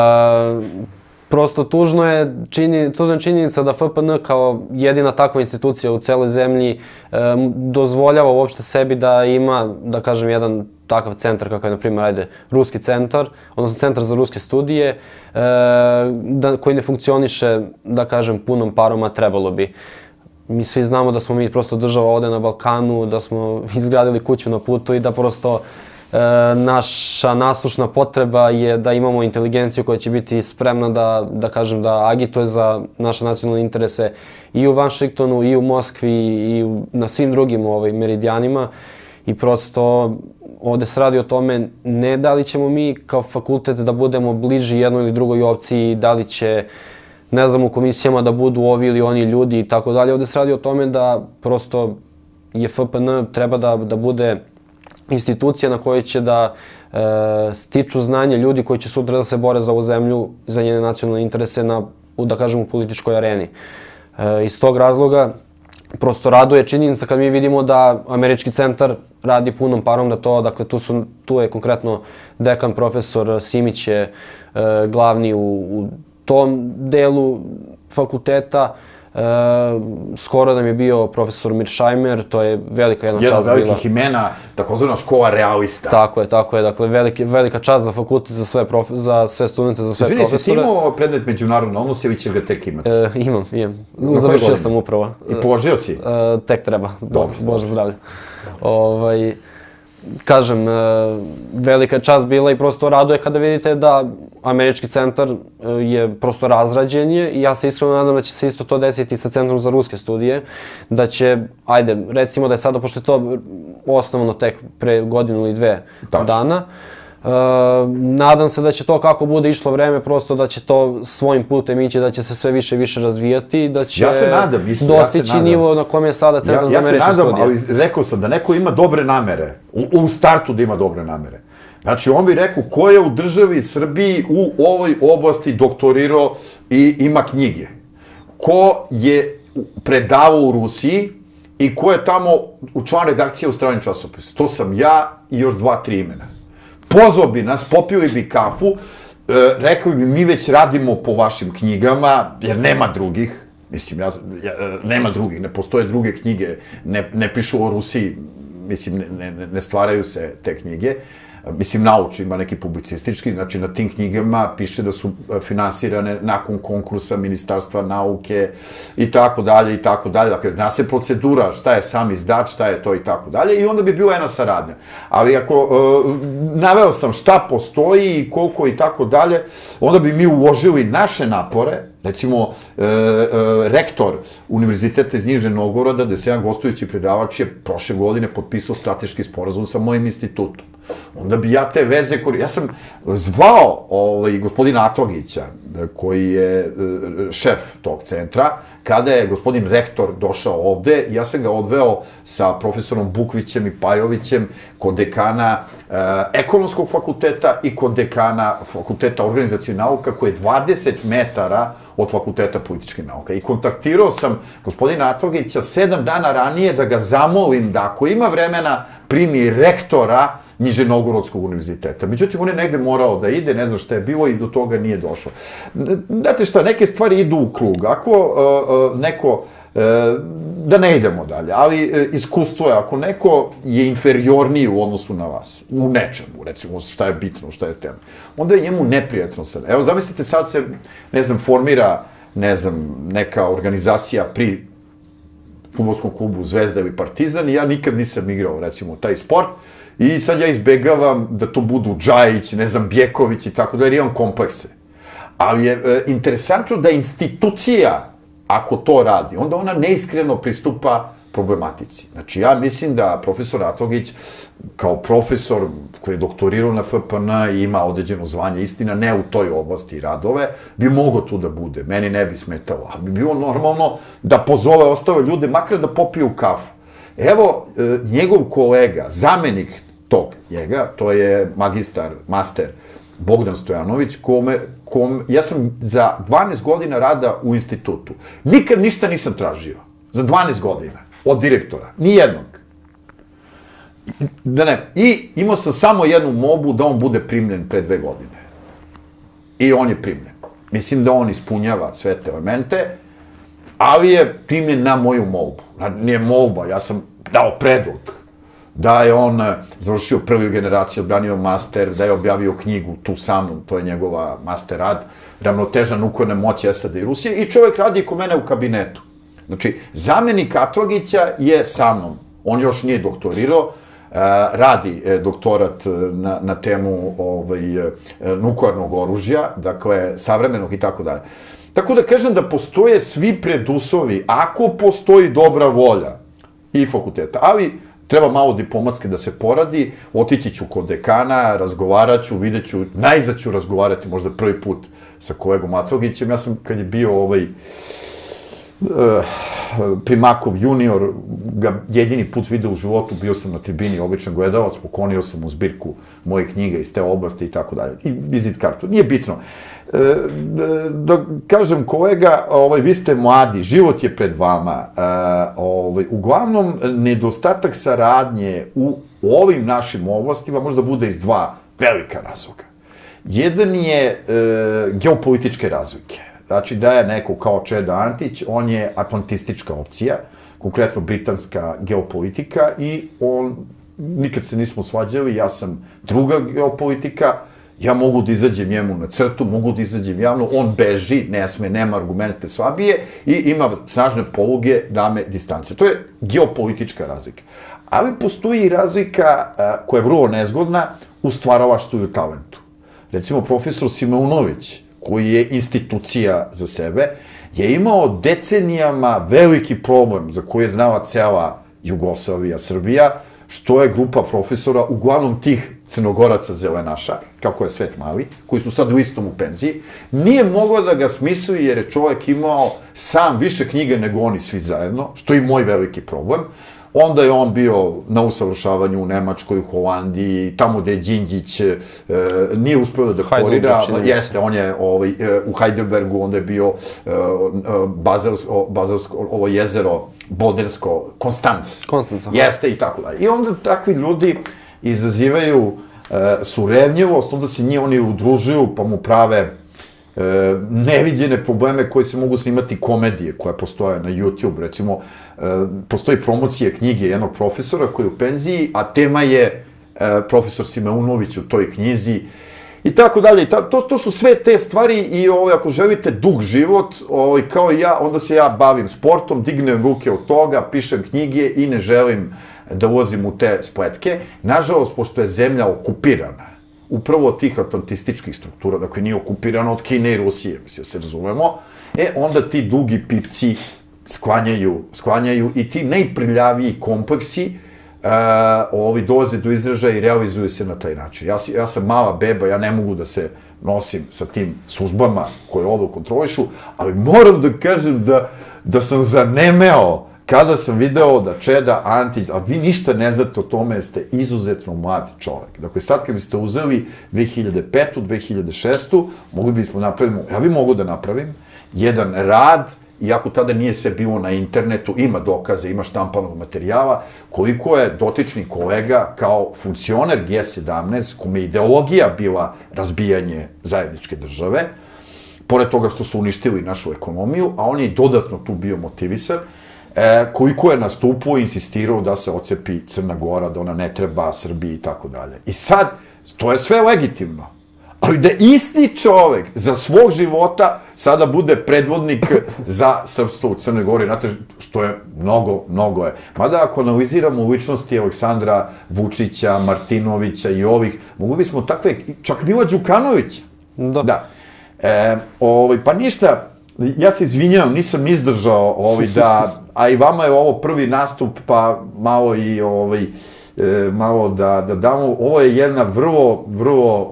Prosto tužno je činjenica da F P N kao jedina takva institucija u celoj zemlji dozvoljava uopšte sebi da ima, da kažem, jedan takav centar kakav je, na primjer, ajde, Ruski centar, odnosno Centar za ruske studije, koji ne funkcioniše, da kažem, punom parom, a trebalo bi. Mi svi znamo da smo mi prosto država ovde na Balkanu, da smo izgradili kuću na putu i da prosto naša naslušna potreba je da imamo inteligenciju koja će biti spremna da, da kažem, da agituje za naše nacionalne interese i u Vašingtonu, i u Moskvi, i u, na svim drugim ovaj, meridijanima. I prosto ovde se radi o tome ne da li ćemo mi kao fakultet da budemo bliži jednoj ili drugoj opciji, da li će, ne znam, u komisijama da budu ovi ili oni ljudi i tako dalje. Ovde se radi o tome da prosto je F P N treba da, da bude institucija na kojoj će da e, stiču znanje ljudi koji će sutra da se bore za ovu zemlju, za njene nacionalne interese na, da kažem, u političkoj areni. E, iz tog razloga prosto raduje činjenica kad mi vidimo da američki centar radi punom parom da to, dakle tu, su, tu je konkretno dekan profesor Simić je e, glavni u, u tom delu fakulteta. E, skoro nam je bio profesor Miršajmer, to je velika jedna čast bila. Jedan velikih imena, takozvana škola realista. Tako je, tako je, dakle veliki, velika čast za fakultet, za sve, prof, za sve studente, za sve Izvini, profesore. Izvini, si ti imao predmet međunarodne odnose ili ćeš ga tek imati? E, imam, imam. Završio sam upravo. I položio si? E, tek treba, dobro, Bože zdravlje. Ovaj, kažem, velika je čast bila i prosto raduje kada vidite da američki centar je prosto razrađen je i ja se iskreno nadam da će se isto to desiti sa Centrom za ruske studije, da će, ajde, recimo da je sada, pošto je to osnovno tek pre godinu ili dve Tačno. dana, Uh, nadam se da će to kako bude išlo vreme, prosto da će to svojim putem ići, da će se sve više i više razvijati, da će ja se nadam, isto, dostići ja se nivo na kojem je sada Centar ja, za američke studije. Ja se nadam, ali rekao sam da neko ima dobre namere, u, u startu da ima dobre namere. Znači, on bi rekao ko je u državi Srbiji u ovoj oblasti doktorirao i ima knjige. Ko je predavao u Rusiji i ko je tamo u član redakcije u stranim časopisu. To sam ja i još dva, tri imena. Pozvao bi nas, popili bi kafu, e, rekli bi mi već radimo po vašim knjigama, jer nema drugih, mislim, ja, ja, nema drugih, ne postoje druge knjige, ne, ne pišu o Rusiji, mislim, ne, ne, ne stvaraju se te knjige, mislim, naučni, ima neki publicistički, znači na tim knjigama piše da su finansirane nakon konkursa Ministarstva nauke i tako dalje i tako dalje. Dakle, zna se procedura, šta je sam izdač, šta je to i tako dalje i onda bi bila jedna saradnja. Ali ako uh, naveo sam šta postoji i koliko i tako dalje, onda bi mi uložili naše napore. Recimo, e, e, rektor Univerziteta iz Nižnog Novgoroda, gde se jedan gostujući predavač je prošle godine potpisao strateški sporazum sa mojim institutom. Onda bi ja te veze, ja sam zvao ovaj, gospodina Atlagića, koji je e, šef tog centra, kada je gospodin rektor došao ovde, ja sam ga odveo sa profesorom Bukvićem i Pajovićem kod dekana e, ekonomskog fakulteta i kod dekana fakulteta organizacije nauka, koji je dvadeset metara od fakulteta političke nauke. I kontaktirao sam gospodina Atlagića sedam dana ranije da ga zamolim da ako ima vremena primi rektora Nižnogorodskog univerziteta. Međutim, on je negde morao da ide, ne znam šta je bilo i do toga nije došlo. Znate šta, neke stvari idu u krug. Ako uh, uh, neko, uh, da ne idemo dalje, ali uh, iskustvo je, ako neko je inferiorniji u odnosu na vas, u nečemu, recimo, šta je bitno, šta je tema, onda je njemu neprijatno sad. Evo, zamislite, sad se, ne znam, formira, ne znam, neka organizacija pri fudbalskom klubu Zvezda ili Partizan i ja nikad nisam igrao, recimo, taj sport, i sad ja izbegavam da to budu Džajić, ne znam, Bjeković i tako da, jer imam komplekse. Ali je e, interesantno da institucija, ako to radi, onda ona neiskreno pristupa problematici. Znači, ja mislim da profesor Atlagić, kao profesor koji je doktorirao na F P N i ima određeno zvanje, istina, ne u toj oblasti i radove, bi mogo tu da bude. Meni ne bi smetalo. Ali bi bilo normalno da pozove ostale ljude, makar da popiju kafu. Evo, e, njegov kolega, zamenik tog njega, to je magistar, master Bogdan Stojanović, kome, kome, ja sam za dvanaest godina rada u institutu, nikad ništa nisam tražio, za dvanaest godina, od direktora, ni jednog. Da ne, i imao sam samo jednu molbu da on bude primljen pre dve godine. I on je primljen. Mislim da on ispunjava sve te elemente, ali je primljen na moju molbu. Nije molba, ja sam dao predlog da je on završio prvu generaciju, odbranio master, da je objavio knjigu tu sa mnom, to je njegova master rad, Ravnoteža nuklearne moći S A D i Rusije, i čovjek radi kod mene u kabinetu. Znači, zamenik Atlagića je sa mnom, on još nije doktorirao, radi doktorat na, na temu ovaj, nuklearnog oružja, dakle, savremenog i tako dalje. Tako da kažem da postoje svi preduslovi, ako postoji dobra volja i fakulteta, ali treba malo diplomatski da se poradi, otići ću kod dekana, razgovarat ću, vidjet ću, najzad ću razgovarati možda prvi put sa kolegom Atrogićem. Ja sam, kad je bio ovaj Primakov junior, ga jedini put video u životu, bio sam na tribini, običan gledalac, poklonio sam mu zbirku mojih knjiga iz te oblasti i tako dalje. I vizit kartu. Nije bitno. Da kažem, kolega, vi ste mladi, život je pred vama. Uglavnom, nedostatak saradnje u ovim našim oblastima možda bude iz dva velika razloga. Jedan je geopolitičke razlike. Znači da je neko kao Čeda Antić, on je atlantistička opcija, konkretno britanska geopolitika i on, nikad se nismo svađali, ja sam druga geopolitika, ja mogu da izađem njemu na crtu, mogu da izađem javno, on beži, ne sme, nema argumente slabije i ima snažne poluge da me distance. To je geopolitička razlika. Ali postoji i razlika koja je vrlo nezgodna u stvaralaštvu i u talentu. Recimo, profesor Simeunović, koji je institucija za sebe, je imao decenijama veliki problem za koji je znala cela Jugoslavija, Srbija, što je grupa profesora, uglavnom tih crnogoraca zelenaša, kako je svet mali, koji su sad listom u penziji, nije moglo da ga smisli jer je čovjek imao sam više knjige nego oni svi zajedno, što je i moj veliki problem. Onda je on bio na usavršavanju u Nemačkoj, u Holandiji, tamo gde je Đinđić, nije uspeo da doktorira, jeste, on je u Heidelbergu, onda je bio Bazelsko, ovo jezero, Bodersko, Konstanc, jeste i tako dalje. I onda takvi ljudi izazivaju surevnjivost, onda se njih oni udružuju, pa mu prave neviđene probleme koje se mogu snimati komedije koje postoje na YouTube. Recimo, postoji promocija knjige jednog profesora koji je u penziji, a tema je profesor Simeunović u toj knjizi i tako dalje. To su sve te stvari i ako želite dug život, kao i ja, onda se ja bavim sportom, dignem ruke od toga, pišem knjige i ne želim da ulazim u te spletke. Nažalost, pošto je zemlja okupirana, upravo od tih atlantističkih struktura, dakle nije okupirano od Kine i Rusije, mislim, se razumemo, e, onda ti dugi pipci sklanjaju, sklanjaju i ti najprljaviji kompleksi ovi dolaze do izražaja i realizuju se na taj način. Ja sam mala beba, ja ne mogu da se nosim sa tim službama koje ovo kontrolišu, ali moram da kažem da sam zanemeo kada sam video da Čeda Antić, a vi ništa ne znate o tome, jer ste izuzetno mlad čovjek. Dakle, sad kad biste uzeli dve hiljade petu, dve hiljade šestu, mogli bismo napraviti, ja bih mogu da napravim, jedan rad, iako tada nije sve bilo na internetu, ima dokaze, ima štampanog materijala, koliko je dotični kolega kao funkcioner G sedamnaest, kome je ideologija bila razbijanje zajedničke države, pored toga što su uništili našu ekonomiju, a on je i dodatno tu bio motivisan, koliko je nastupao i insistirao da se ocepi Crna Gora, da ona ne treba Srbiji i tako dalje. I sad, to je sve legitimno, ali da isti čovek za svog života sada bude predvodnik za srpstvo u Crnoj Gori, znate što je mnogo, mnogo je. Mada ako analiziramo ličnosti Aleksandra Vučića, Martinovića i ovih, mogu bismo takve, čak Mila Đukanovića. Da. Pa ništa, ja se izvinjam, nisam izdržao da, a i vama je ovo prvi nastup, pa malo i malo da damo, ovo je jedna vrlo, vrlo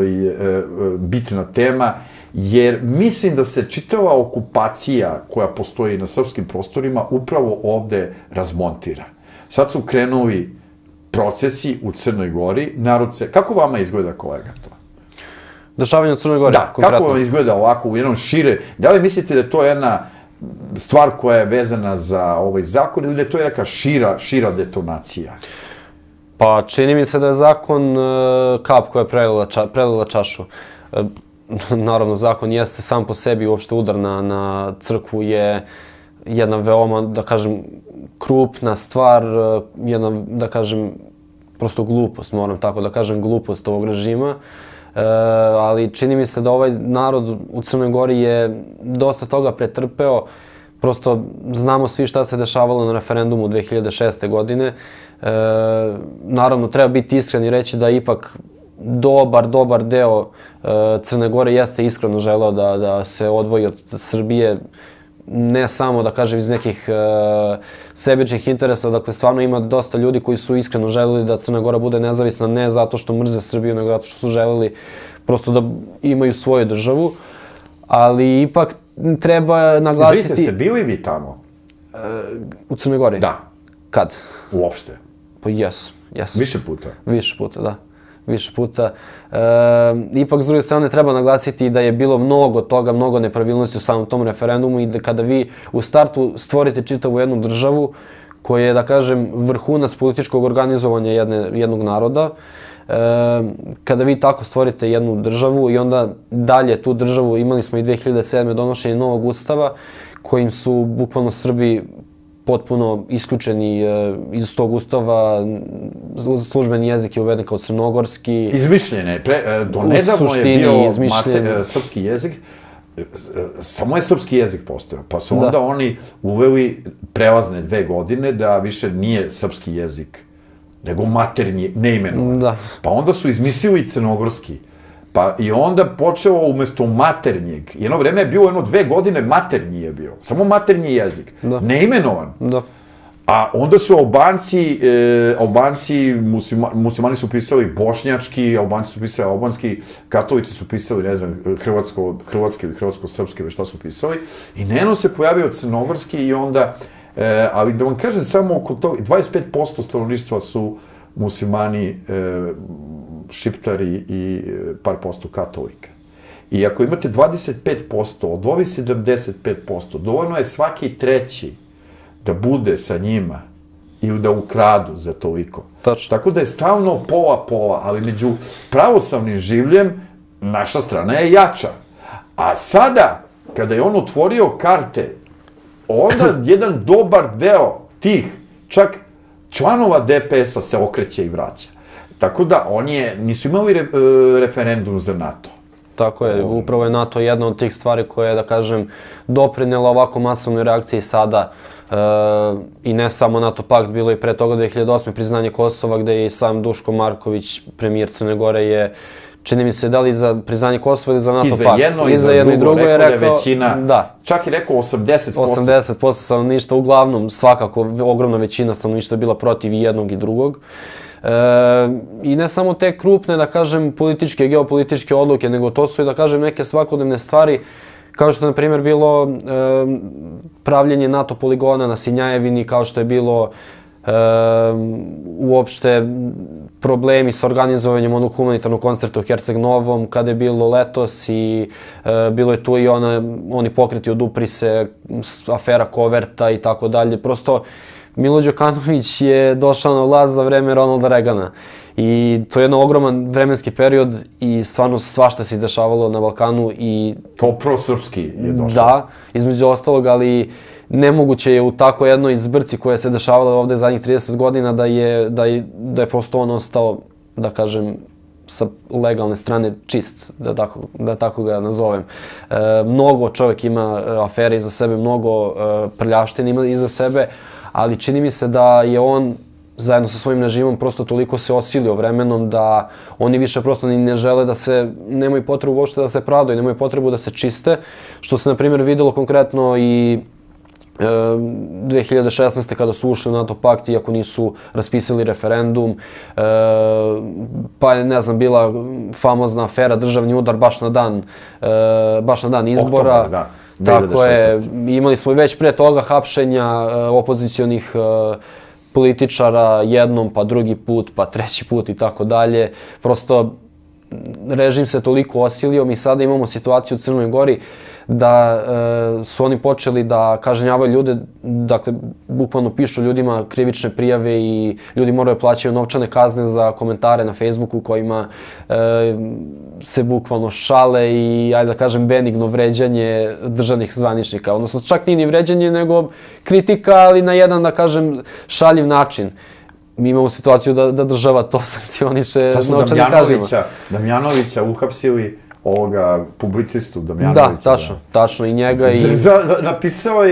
bitna tema, jer mislim da se čitava okupacija koja postoji na srpskim prostorima upravo ovde razmontira. Sad su krenuli procesi u Crnoj Gori, narod se, kako vama izgleda, kolega, to? Dešavanje u Crnoj Gori, konkretno. Da, kako vam izgleda ovako u jednom šire, da li mislite da je to jedna stvar koja je vezana za ovaj zakon ili da je to neka šira, šira detonacija? Pa čini mi se da je zakon kap koja je prelila čašu. Naravno, zakon jeste sam po sebi, uopšte udar na crkvu je jedna veoma, da kažem, krupna stvar, jedna, da kažem, prosto glupost, moram tako da kažem, glupost ovog režima. Ali čini mi se da ovaj narod u Crnoj Gori je dosta toga pretrpeo. Prosto znamo svi šta se dešavalo na referendumu dve hiljade šeste godine. naravno, treba biti iskren i reći da ipak dobar, dobar deo Crne Gore jeste iskreno želeo da, da se odvoji od Srbije, ne samo, da kažem, iz nekih sebičnih interesa, dakle, stvarno ima dosta ljudi koji su iskreno želeli da Crna Gora bude nezavisna, ne zato što mrze Srbiju, nego zato što su želeli prosto da imaju svoju državu, ali ipak treba naglasiti... Izvinite, ste bili vi tamo? U Crnoj Gori? Da. Kad? Uopšte? Pa jesam, jesam. Više puta? Više puta, da. Više puta. Ipak, s druge strane, treba naglasiti da je bilo mnogo toga, mnogo nepravilnosti u samom tom referendumu i da kada vi u startu stvorite čitavu jednu državu koja je, da kažem, vrhunac političkog organizovanja jednog naroda, kada vi tako stvorite jednu državu i onda dalje tu državu, imali smo i dve hiljade sedme. donošenje novog ustava kojim su bukvalno Srbi potpuno isključeni iz tog ustava, službeni jezik je uveden kao crnogorski. Izmišljene. Do nedavno je bio srpski jezik, samo je srpski jezik postojao, pa su onda oni uveli prelazne dve godine da više nije srpski jezik, nego maternji, neimenovan. Pa onda su izmislili crnogorski. Pa i onda počeo umjesto maternjeg. Jedno vreme je bilo jedno dve godine maternji je bio. Samo maternji jezik. Neimenovan. A onda su Albanci, Albanci, muslimani su pisali bošnjački, Albanci su pisali albanski, katolici su pisali, ne znam, hrvatsko, hrvatski ili hrvatsko-srpski, već šta su pisali. I nejedno se pojavio crnogorski i onda, ali da vam kažem samo oko toga, dvadeset pet posto stanovništva su muslimani, šiptari i par posto katolika. I ako imate dvadeset pet posto od ovih sedamdeset pet posto, dovoljno je svaki treći da bude sa njima ili da ukradu za toliko. Tako da je stalno pola-pola, ali među pravoslavnim življem naša strana je jača. A sada, kada je on otvorio karte, onda jedan dobar deo tih, čak članova D P S-a se okreće i vraća. Tako da, oni nisu imali referendum za NATO. Tako je, upravo je NATO jedna od tih stvari koja je, da kažem, doprinela ovako masovnoj reakciji sada. I ne samo NATO pakt, bilo i pre toga dve hiljade osme. priznanje Kosova, gde je i sam Duško Marković, premijer Crne Gore, je, čini mi se, da li za priznanje Kosova ili za NATO pakt. I za jedno i drugo, rekao da je većina, čak je rekao osamdeset posto. osamdeset posto stanovništva, uglavnom, svakako, ogromna većina stanovništva je bila protiv i jednog i drugog. I ne samo te krupne, da kažem, političke, geopolitičke odluke, nego to su i, da kažem, neke svakodnevne stvari, kao što je, na primjer, bilo pravljenje NATO poligona na Sinjajevini, kao što je bilo uopšte problemi sa organizovanjem onog humanitarnog koncerta u Herceg Novom, kada je bilo letos i bilo je tu i oni pokreti od Uprise, afera Koverta i tako dalje. Prosto, Milo Đukanović je došao na vlast za vreme Ronalda Reagana i to je jedan ogroman vremenski period i stvarno svašta se izdešavalo na Balkanu i... Kao prosrpski je došao. Da, između ostalog, ali nemoguće je u tako jednoj zbrci koja se dešavala ovde zadnjih trideset godina da je, da je, da je prosto on ostao, da kažem, sa legalne strane čist, da tako, da tako ga nazovem. E, mnogo čovjek ima afere iza sebe, mnogo e, prljavštine ima iza sebe, ali čini mi se da je on zajedno sa svojim režimom prosto toliko se osilio vremenom da oni više prosto ni ne žele da se, nemaju potrebu uopšte da se pravdaju, nemaju potrebu da se čiste, što se, na primjer, videlo konkretno i dve hiljade šesnaeste. kada su ušli u NATO pakt, iako nisu raspisali referendum, pa je, ne znam, bila famozna afera državni udar baš na dan, baš na dan izbora. Oktobar, da. Tako je, imali smo već pre toga hapšenja opozicionih političara jednom, pa drugi put, pa treći put i tako dalje. Prosto, režim se toliko osilio, mi sada imamo situaciju u Crnoj Gori da su oni počeli da kažnjavaju ljude, dakle, bukvalno pišu ljudima krivične prijave i ljudi moraju plaćaju novčane kazne za komentare na Facebooku kojima se bukvalno šale i, ajde da kažem, benigno vređanje državnih zvaničnika. Odnosno, čak nije ni vređanje, nego kritika, ali na jedan, da kažem, šaljiv način. Mi imamo situaciju da država to sankcioniše novčanim kaznama. Sad su Damjanovića uhapsili, ovoga publicistu Damjanovića. Da, tačno, tačno i njega i... Napisao je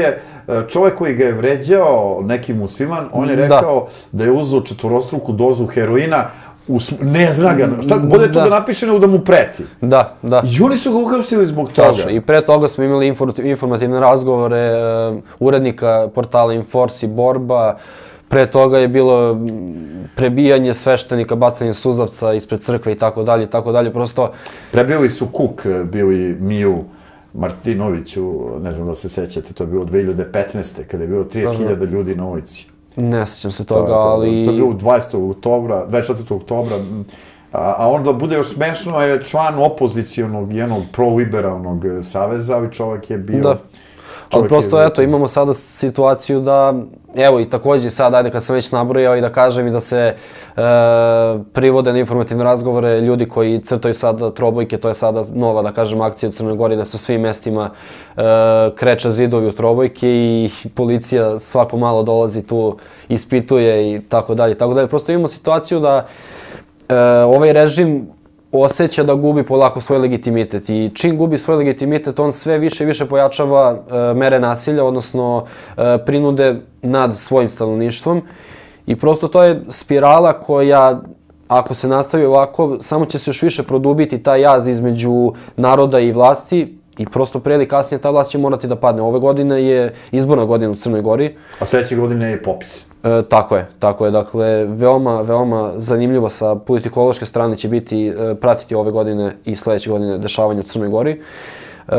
čovjek koji ga je vređao, neki musliman, on je rekao da je uzeo četvorostruku dozu heroina, ne zna ga, šta, bolje je to da napiše nego da mu preti. Da, da. I oni su ga uhapsili zbog toga. Tačno, i pre toga smo imali informativne razgovore urednika portala Inforsi, Borba, pre toga je bilo prebijanje sveštenika, bacanje suzavca ispred crkve i tako dalje, i tako dalje, prosto... Prebili su Kuk, bili Miju Martinoviću, ne znam da se sećate, to je bilo dve hiljade petnaeste. kada je bilo trideset hiljada ljudi na ulici. Ne sećam se toga, ali... To je bilo dvadesetog oktobra, dvadeset četvrtog oktobra, a onda bude još smešno, je član opozicijonog jednog proliberalnog saveza, ali čovjek je bio... Da. Ali prosto, eto, imamo sada situaciju da, evo i takođe sad, ajde kad sam već nabrojao i da kažem i da se privode na informativne razgovore ljudi koji crtaju sada trobojke, to je sada nova, da kažem, akcija u Crnoj Gori, da se u svim mestima kreče zidovi u trobojke i policija svako malo dolazi tu, ispituje i tako dalje, tako dalje. Prosto imamo situaciju da ovaj režim osjeća da gubi polako svoj legitimitet i čim gubi svoj legitimitet, on sve više i više pojačava mere nasilja, odnosno prinude nad svojim stanovništvom i prosto to je spirala koja, ako se nastavi ovako, samo će se još više produbiti taj jaz između naroda i vlasti i prosto pre ili kasnije ta vlast će morati da padne. Ove godine je izborna godina u Crnoj Gori. A sljedeće godine je popis. E, tako je, tako je. Dakle, veoma, veoma zanimljivo sa politikološke strane će biti e, pratiti ove godine i sljedeće godine dešavanje u Crnoj Gori. E,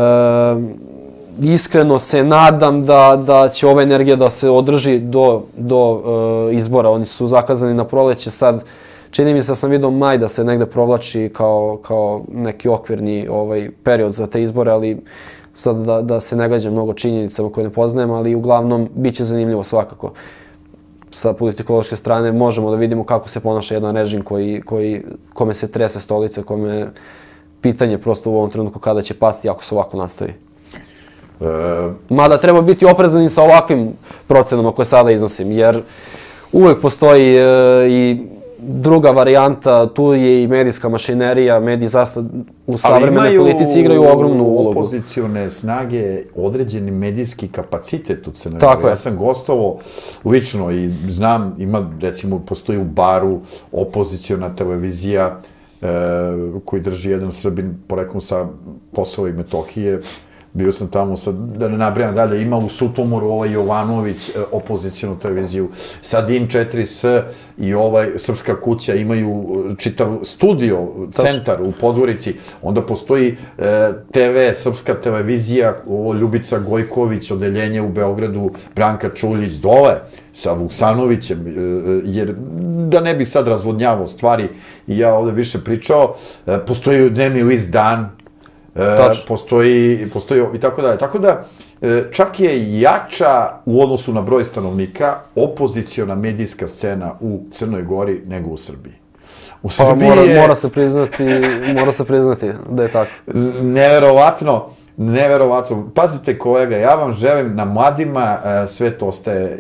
iskreno se nadam da, da će ova energija da se održi do, do e, izbora. Oni su zakazani na proleće sad. Čini mi se da sam vidio maj da se negde provlači kao, kao neki okvirni ovaj, period za te izbore, ali sad da, da se ne gađam mnogo činjenicama koje ne poznajem, ali uglavnom bit će zanimljivo svakako. Sa politikološke strane možemo da vidimo kako se ponaša jedan režim koji, koji, kome se trese stolice, kome je pitanje prosto u ovom trenutku kada će pasti ako se ovako nastavi. E... Mada treba biti oprezan i sa ovakvim procenama koje sada iznosim, jer uvek postoji e, i druga varijanta, tu je i medijska mašinerija, mediji zaista u savremenoj politici igraju ogromnu ulogu. Ali imaju opozicione snage određeni medijski kapacitet u Crnoj Gori. Ja sam gostovao lično i znam, ima, recimo, postoji u Baru opoziciona televizija koji drži jedan Srbin poreklom sa Kosova i Metohije. Bio sam tamo, sad, da ne nabrajam dalje, ima u Sutomoru ovaj Jovanović opozicijonu televiziju, sad In četiri S i ovaj Srpska kuća imaju čitav studio, centar u Podgorici, onda postoji te ve, Srpska televizija, ovo Ljubica Gojković, odeljenje u Beogradu, Branka Čuljić, dole sa Vuksanovićem, jer da ne bi sad razvodnjavao stvari i ja ovde više pričao, postoji dnevni list Dan, postoji, postoji i tako dalje. Tako da, čak je jača u odnosu na broj stanovnika opoziciona medijska scena u Crnoj Gori nego u Srbiji. U Srbiji je... Mora se priznati, mora se priznati da je tako. Neverovatno, neverovatno. Pazite kolega, ja vam želim, na mladima sve to ostaje.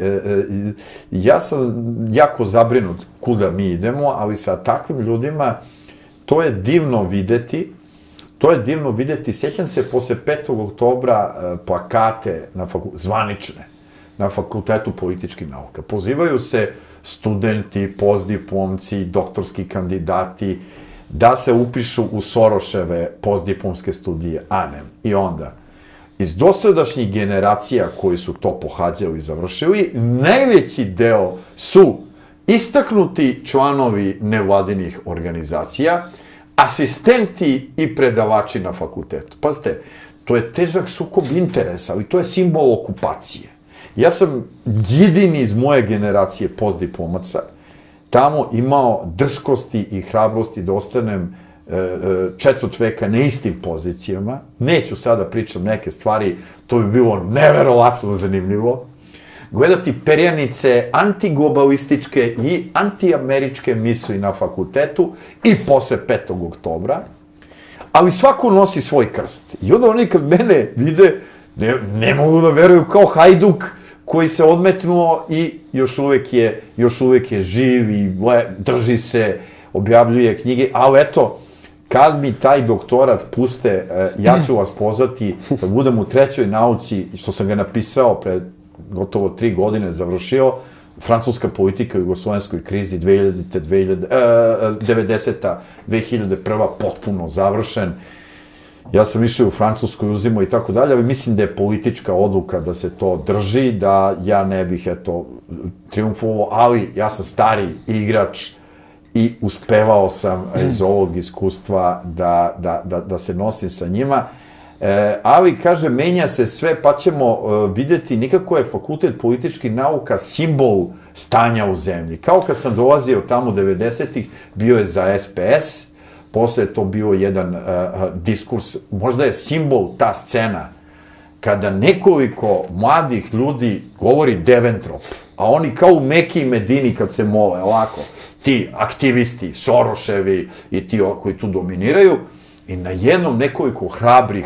Ja sam jako zabrinut kuda mi idemo, ali sa takvim ljudima to je divno videti. To je divno videti. Sjećam se posle petog oktobra plakate zvanične na Fakultetu političkih nauka. Pozivaju se studenti, postdiplomci, doktorski kandidati da se upišu u Soroševe postdiplomske studije, a ne. I onda, iz dosadašnjih generacija koji su to pohađali i završili, najveći deo su istaknuti članovi nevladinih organizacija, asistenti i predavači na fakultetu. Pazite, to je težak sukob interesa, ali to je simbol okupacije. Ja sam jedini iz moje generacije postdiplomaca tamo imao drskosti i hrabrosti da ostanem četvrt veka na istim pozicijama. Neću sada pričam neke stvari, to bi bilo neverovatno zanimljivo. Gledati perjanice antiglobalističke i antiameričke misli na fakultetu i posle petog oktobra, ali svako nosi svoj krst. I onda oni kad mene vide, ne mogu da veruju kao Hajduk koji se odmetnuo i još uvek je, još uvek je živ i drži se, objavljuje knjige, ali eto, kad mi taj doktorat puste, ja ću vas pozvati da budem u trećoj nauci, što sam ga napisao pred gotovo tri godine završio, francuska politika u jugoslovenskoj krizi dve hiljadite, devedeseta, dve hiljade prva potpuno završen. Ja sam išao u Francusku i uzimao i tako dalje, ali mislim da je politička odluka da se to drži, da ja ne bih, eto, triumfovao, ali ja sam stari igrač i uspevao sam iz ovog iskustva da, da, da, da se nosim sa njima. E, ali, kaže, menja se sve, pa ćemo uh, videti, nikako je fakultet političkih nauka simbol stanja u zemlji. Kao kad sam dolazio tamo devedesetih, bio je za S P S, posle je to bio jedan uh, diskurs, možda je simbol ta scena, kada nekoliko mladih ljudi govori Deventrop, a oni kao u Meki i Medini kad se mole, ovako, ti aktivisti, Soroševi i ti koji tu dominiraju, i na jednom nekoliko hrabrih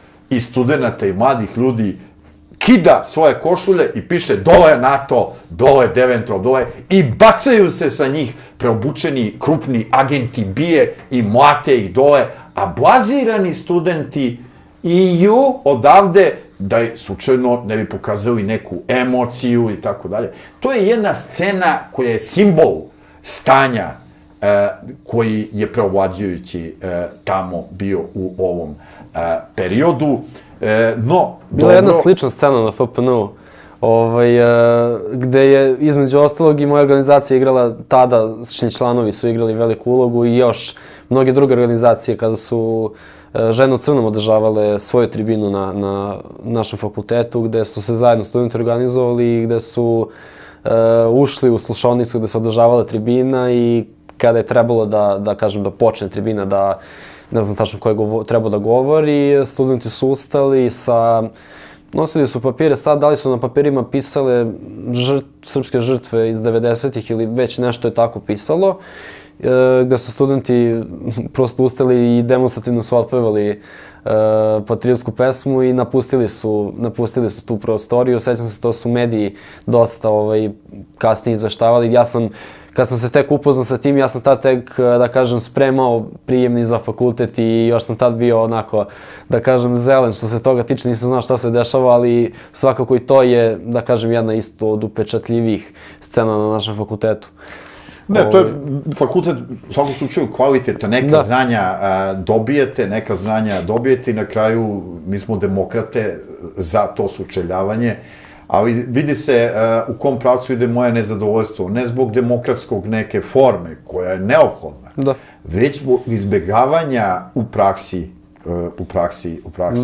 i studenta i mladih ljudi kida svoje košulje i piše dole NATO, dole Deventrop, dole, i bacaju se sa njih preobučeni krupni agenti bije i mlate ih dole, a blazirani studenti iju odavde da slučajno ne bi pokazali neku emociju i tako dalje. To je jedna scena koja je simbol stanja e, koji je preovlađujući e, tamo bio u ovom e, periodu. E, no, Bila je jedna slična scena na F P N-u, ovaj, e, gde je između ostalog i moja organizacija igrala, tadašnji članovi su igrali veliku ulogu i još mnoge druge organizacije kada su e, Žene u crnom održavale svoju tribinu na, na našem fakultetu, gde su se zajedno studenti organizovali i gde su e, ušli u slušaonicu gde se održavala tribina i kada je trebalo da, da kažem, da počne tribina, da ne znam tačno ko je trebao da govori, studenti su ustali sa, nosili su papire, sad da li su na papirima pisale žrt, srpske žrtve iz devedesetih ili već nešto je tako pisalo, e, gde su studenti prosto ustali i demonstrativno su otpevali e, patriotsku pesmu i napustili su, napustili su tu prostoriju. Sećam se, to su mediji dosta ovaj, kasnije izveštavali. Ja sam, kad sam se tek upoznao sa tim, ja sam tad tek, da kažem, spremao prijemni za fakultet i još sam tad bio onako, da kažem, zelen što se toga tiče, nisam znao šta se dešava, ali svakako i to je, da kažem, jedna isto od upečatljivih scena na našem fakultetu. Ne, to je fakultet, u svakom slučaju, kvaliteta, neka znanja dobijete, neka znanja dobijete i na kraju mi smo demokrate za to sučeljavanje, ali vidi se u kom pravcu ide moje nezadovoljstvo, ne zbog demokratskog neke forme koja je neophodna, već zbog izbjegavanja u praksi, u praksi, u praksi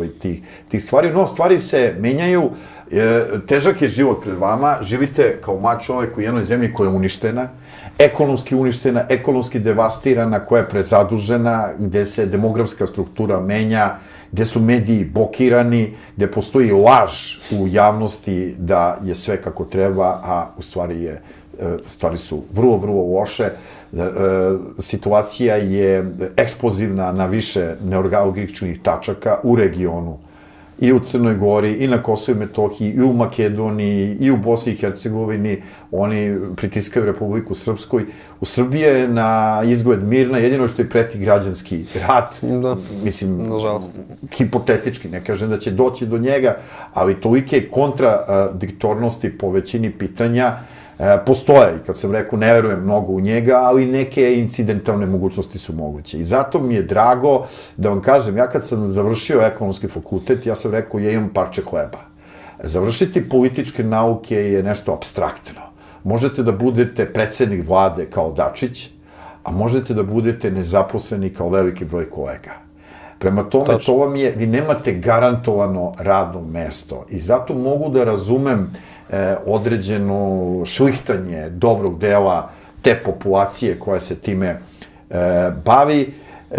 tih stvari. No, stvari se menjaju, težak je život pred vama, živite kao mlad čovek u jednoj zemlji koja je uništena, ekonomski uništena, ekonomski devastirana, koja je prezadužena, gde se demografska struktura menja, gde su mediji blokirani, gde postoji laž u javnosti da je sve kako treba, a u stvari je, stvari su vrlo, vrlo loše. Situacija je eksplozivna na više neuralgičnih tačaka u regionu, i u Crnoj Gori, i na Kosovu i Metohiji, i u Makedoniji, i u Bosni i Hercegovini. Oni pritiskaju Republiku Srpskoj. U Srbiji je na izgled mirna, jedino što je preti građanski rat. Mislim, hipotetički, ne kažem da će doći do njega, ali tolike kontradiktornosti po većini pitanja postoje. I kad sam rekao, ne verujem mnogo u njega, ali neke incidentalne mogućnosti su moguće. I zato mi je drago da vam kažem, ja kad sam završio ekonomski fakultet, ja sam rekao, ja imam parče hleba. Završiti političke nauke je nešto apstraktno. Možete da budete predsednik vlade kao Dačić, a možete da budete nezaposleni kao veliki broj kolega. Prema tome, to vam je, vi nemate garantovano radno mesto i zato mogu da razumem određeno šlihtanje dobrog dela te populacije koja se time bavi.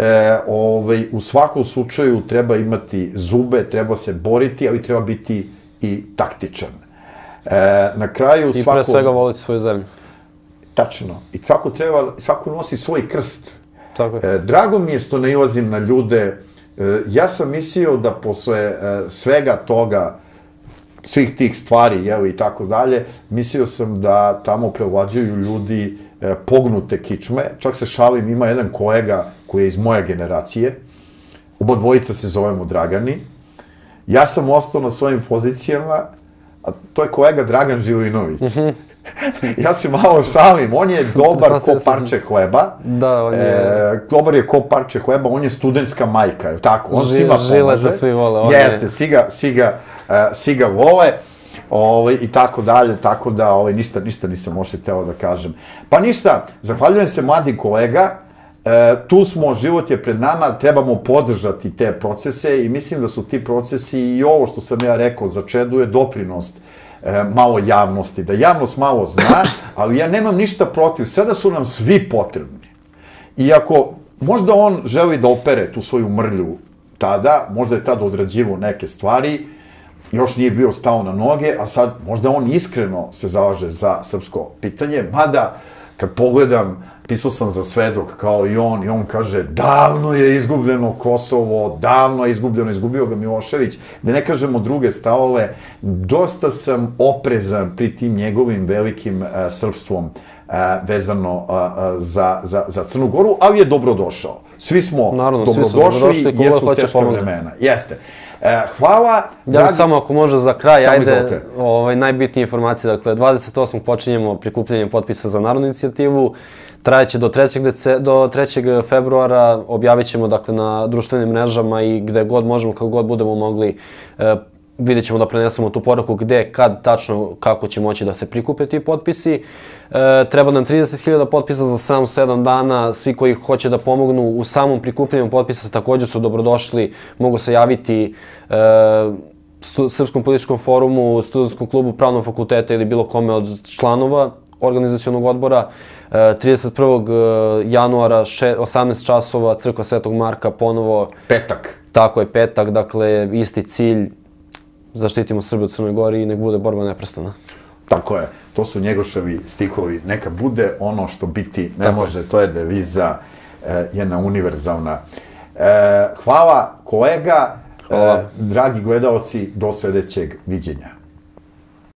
U svakom slučaju treba imati zube, treba se boriti, ali treba biti i taktičan. Na kraju svako... I pre svega voliti svoju zemlju. Tačno. I svako treba, svako nosi svoj krst. Tako je. Drago mi je što nailazim na ljude. Ja sam mislio da posle svega toga, svih tih stvari, evo i tako dalje, mislio sam da tamo prevlađuju ljudi pognute kičme. Čak se šalim, ima jedan kolega koji je iz moje generacije, oba dvojica se zovemo Dragani. Ja sam ostao na svojim pozicijama, a to je kolega Dragan Živinović. Ja se malo šalim, on je dobar ko parče hleba. Da, on je... E, dobar je ko parče hleba, on je studentska majka, je tako? On Ži, svima pomaže. Žile da svi vole. Jeste, svi ga, svi ga, uh, svi ga vole. Ove, i tako dalje, tako da ove, ništa, ništa nisam možda hteo da kažem. Pa ništa, zahvaljujem se mladi kolega, e, tu smo, život je pred nama, trebamo podržati te procese i mislim da su ti procesi i ovo što sam ja rekao, začeduje doprinost e, malo javnosti, da javnost malo zna, ali ja nemam ništa protiv, sada su nam svi potrebni. I ako možda on želi da opere tu svoju mrlju tada, možda je tada odrađivo neke stvari, još nije bio stao na noge, a sad možda on iskreno se zalaže za srpsko pitanje, mada kad pogledam, pisao sam za Svedok kao i on, i on kaže davno je izgubljeno Kosovo, davno je izgubljeno, izgubio ga Milošević, da ne kažemo druge stavove, dosta sam oprezan pri tim njegovim velikim uh, srpstvom uh, vezano uh, za, za, za Crnu Goru, ali je dobrodošao. Svi smo Naravno, dobrodošli, svi su jesu teška vremena. Jeste. Hvala. Ja dragi... samo ako može za kraj, ajde, ovaj, najbitnije informacije, dakle, dvadeset osmog počinjemo prikupljanjem potpisa za narodnu inicijativu, trajeće do trećeg, dece... do trećeg februara, objavit ćemo, dakle, na društvenim mrežama i gde god možemo, kako god budemo mogli, e, vidjet ćemo da prenesemo tu poruku gde, kad, tačno, kako će moći da se prikupe ti potpisi. E, treba nam trideset hiljada potpisa za samo sedam dana. Svi koji hoće da pomognu u samom prikupljanju potpisa također su dobrodošli. Mogu se javiti e, Srpskom političkom forumu, Studentskom klubu Pravnog fakulteta ili bilo kome od članova organizacionog odbora. E, trideset prvog januara, osamnaest časova, Crkva Svetog Marka, ponovo... Petak. Tako je, petak, dakle, isti cilj. Zaštitimo Srbiju u Crnoj Gori i nek bude borba neprestana. Tako je, to su Njegoševi stihovi. Neka bude ono što biti ne može, to je deviza, jedna univerzalna. Hvala kolega, dragi gledaoci, do sljedećeg viđenja.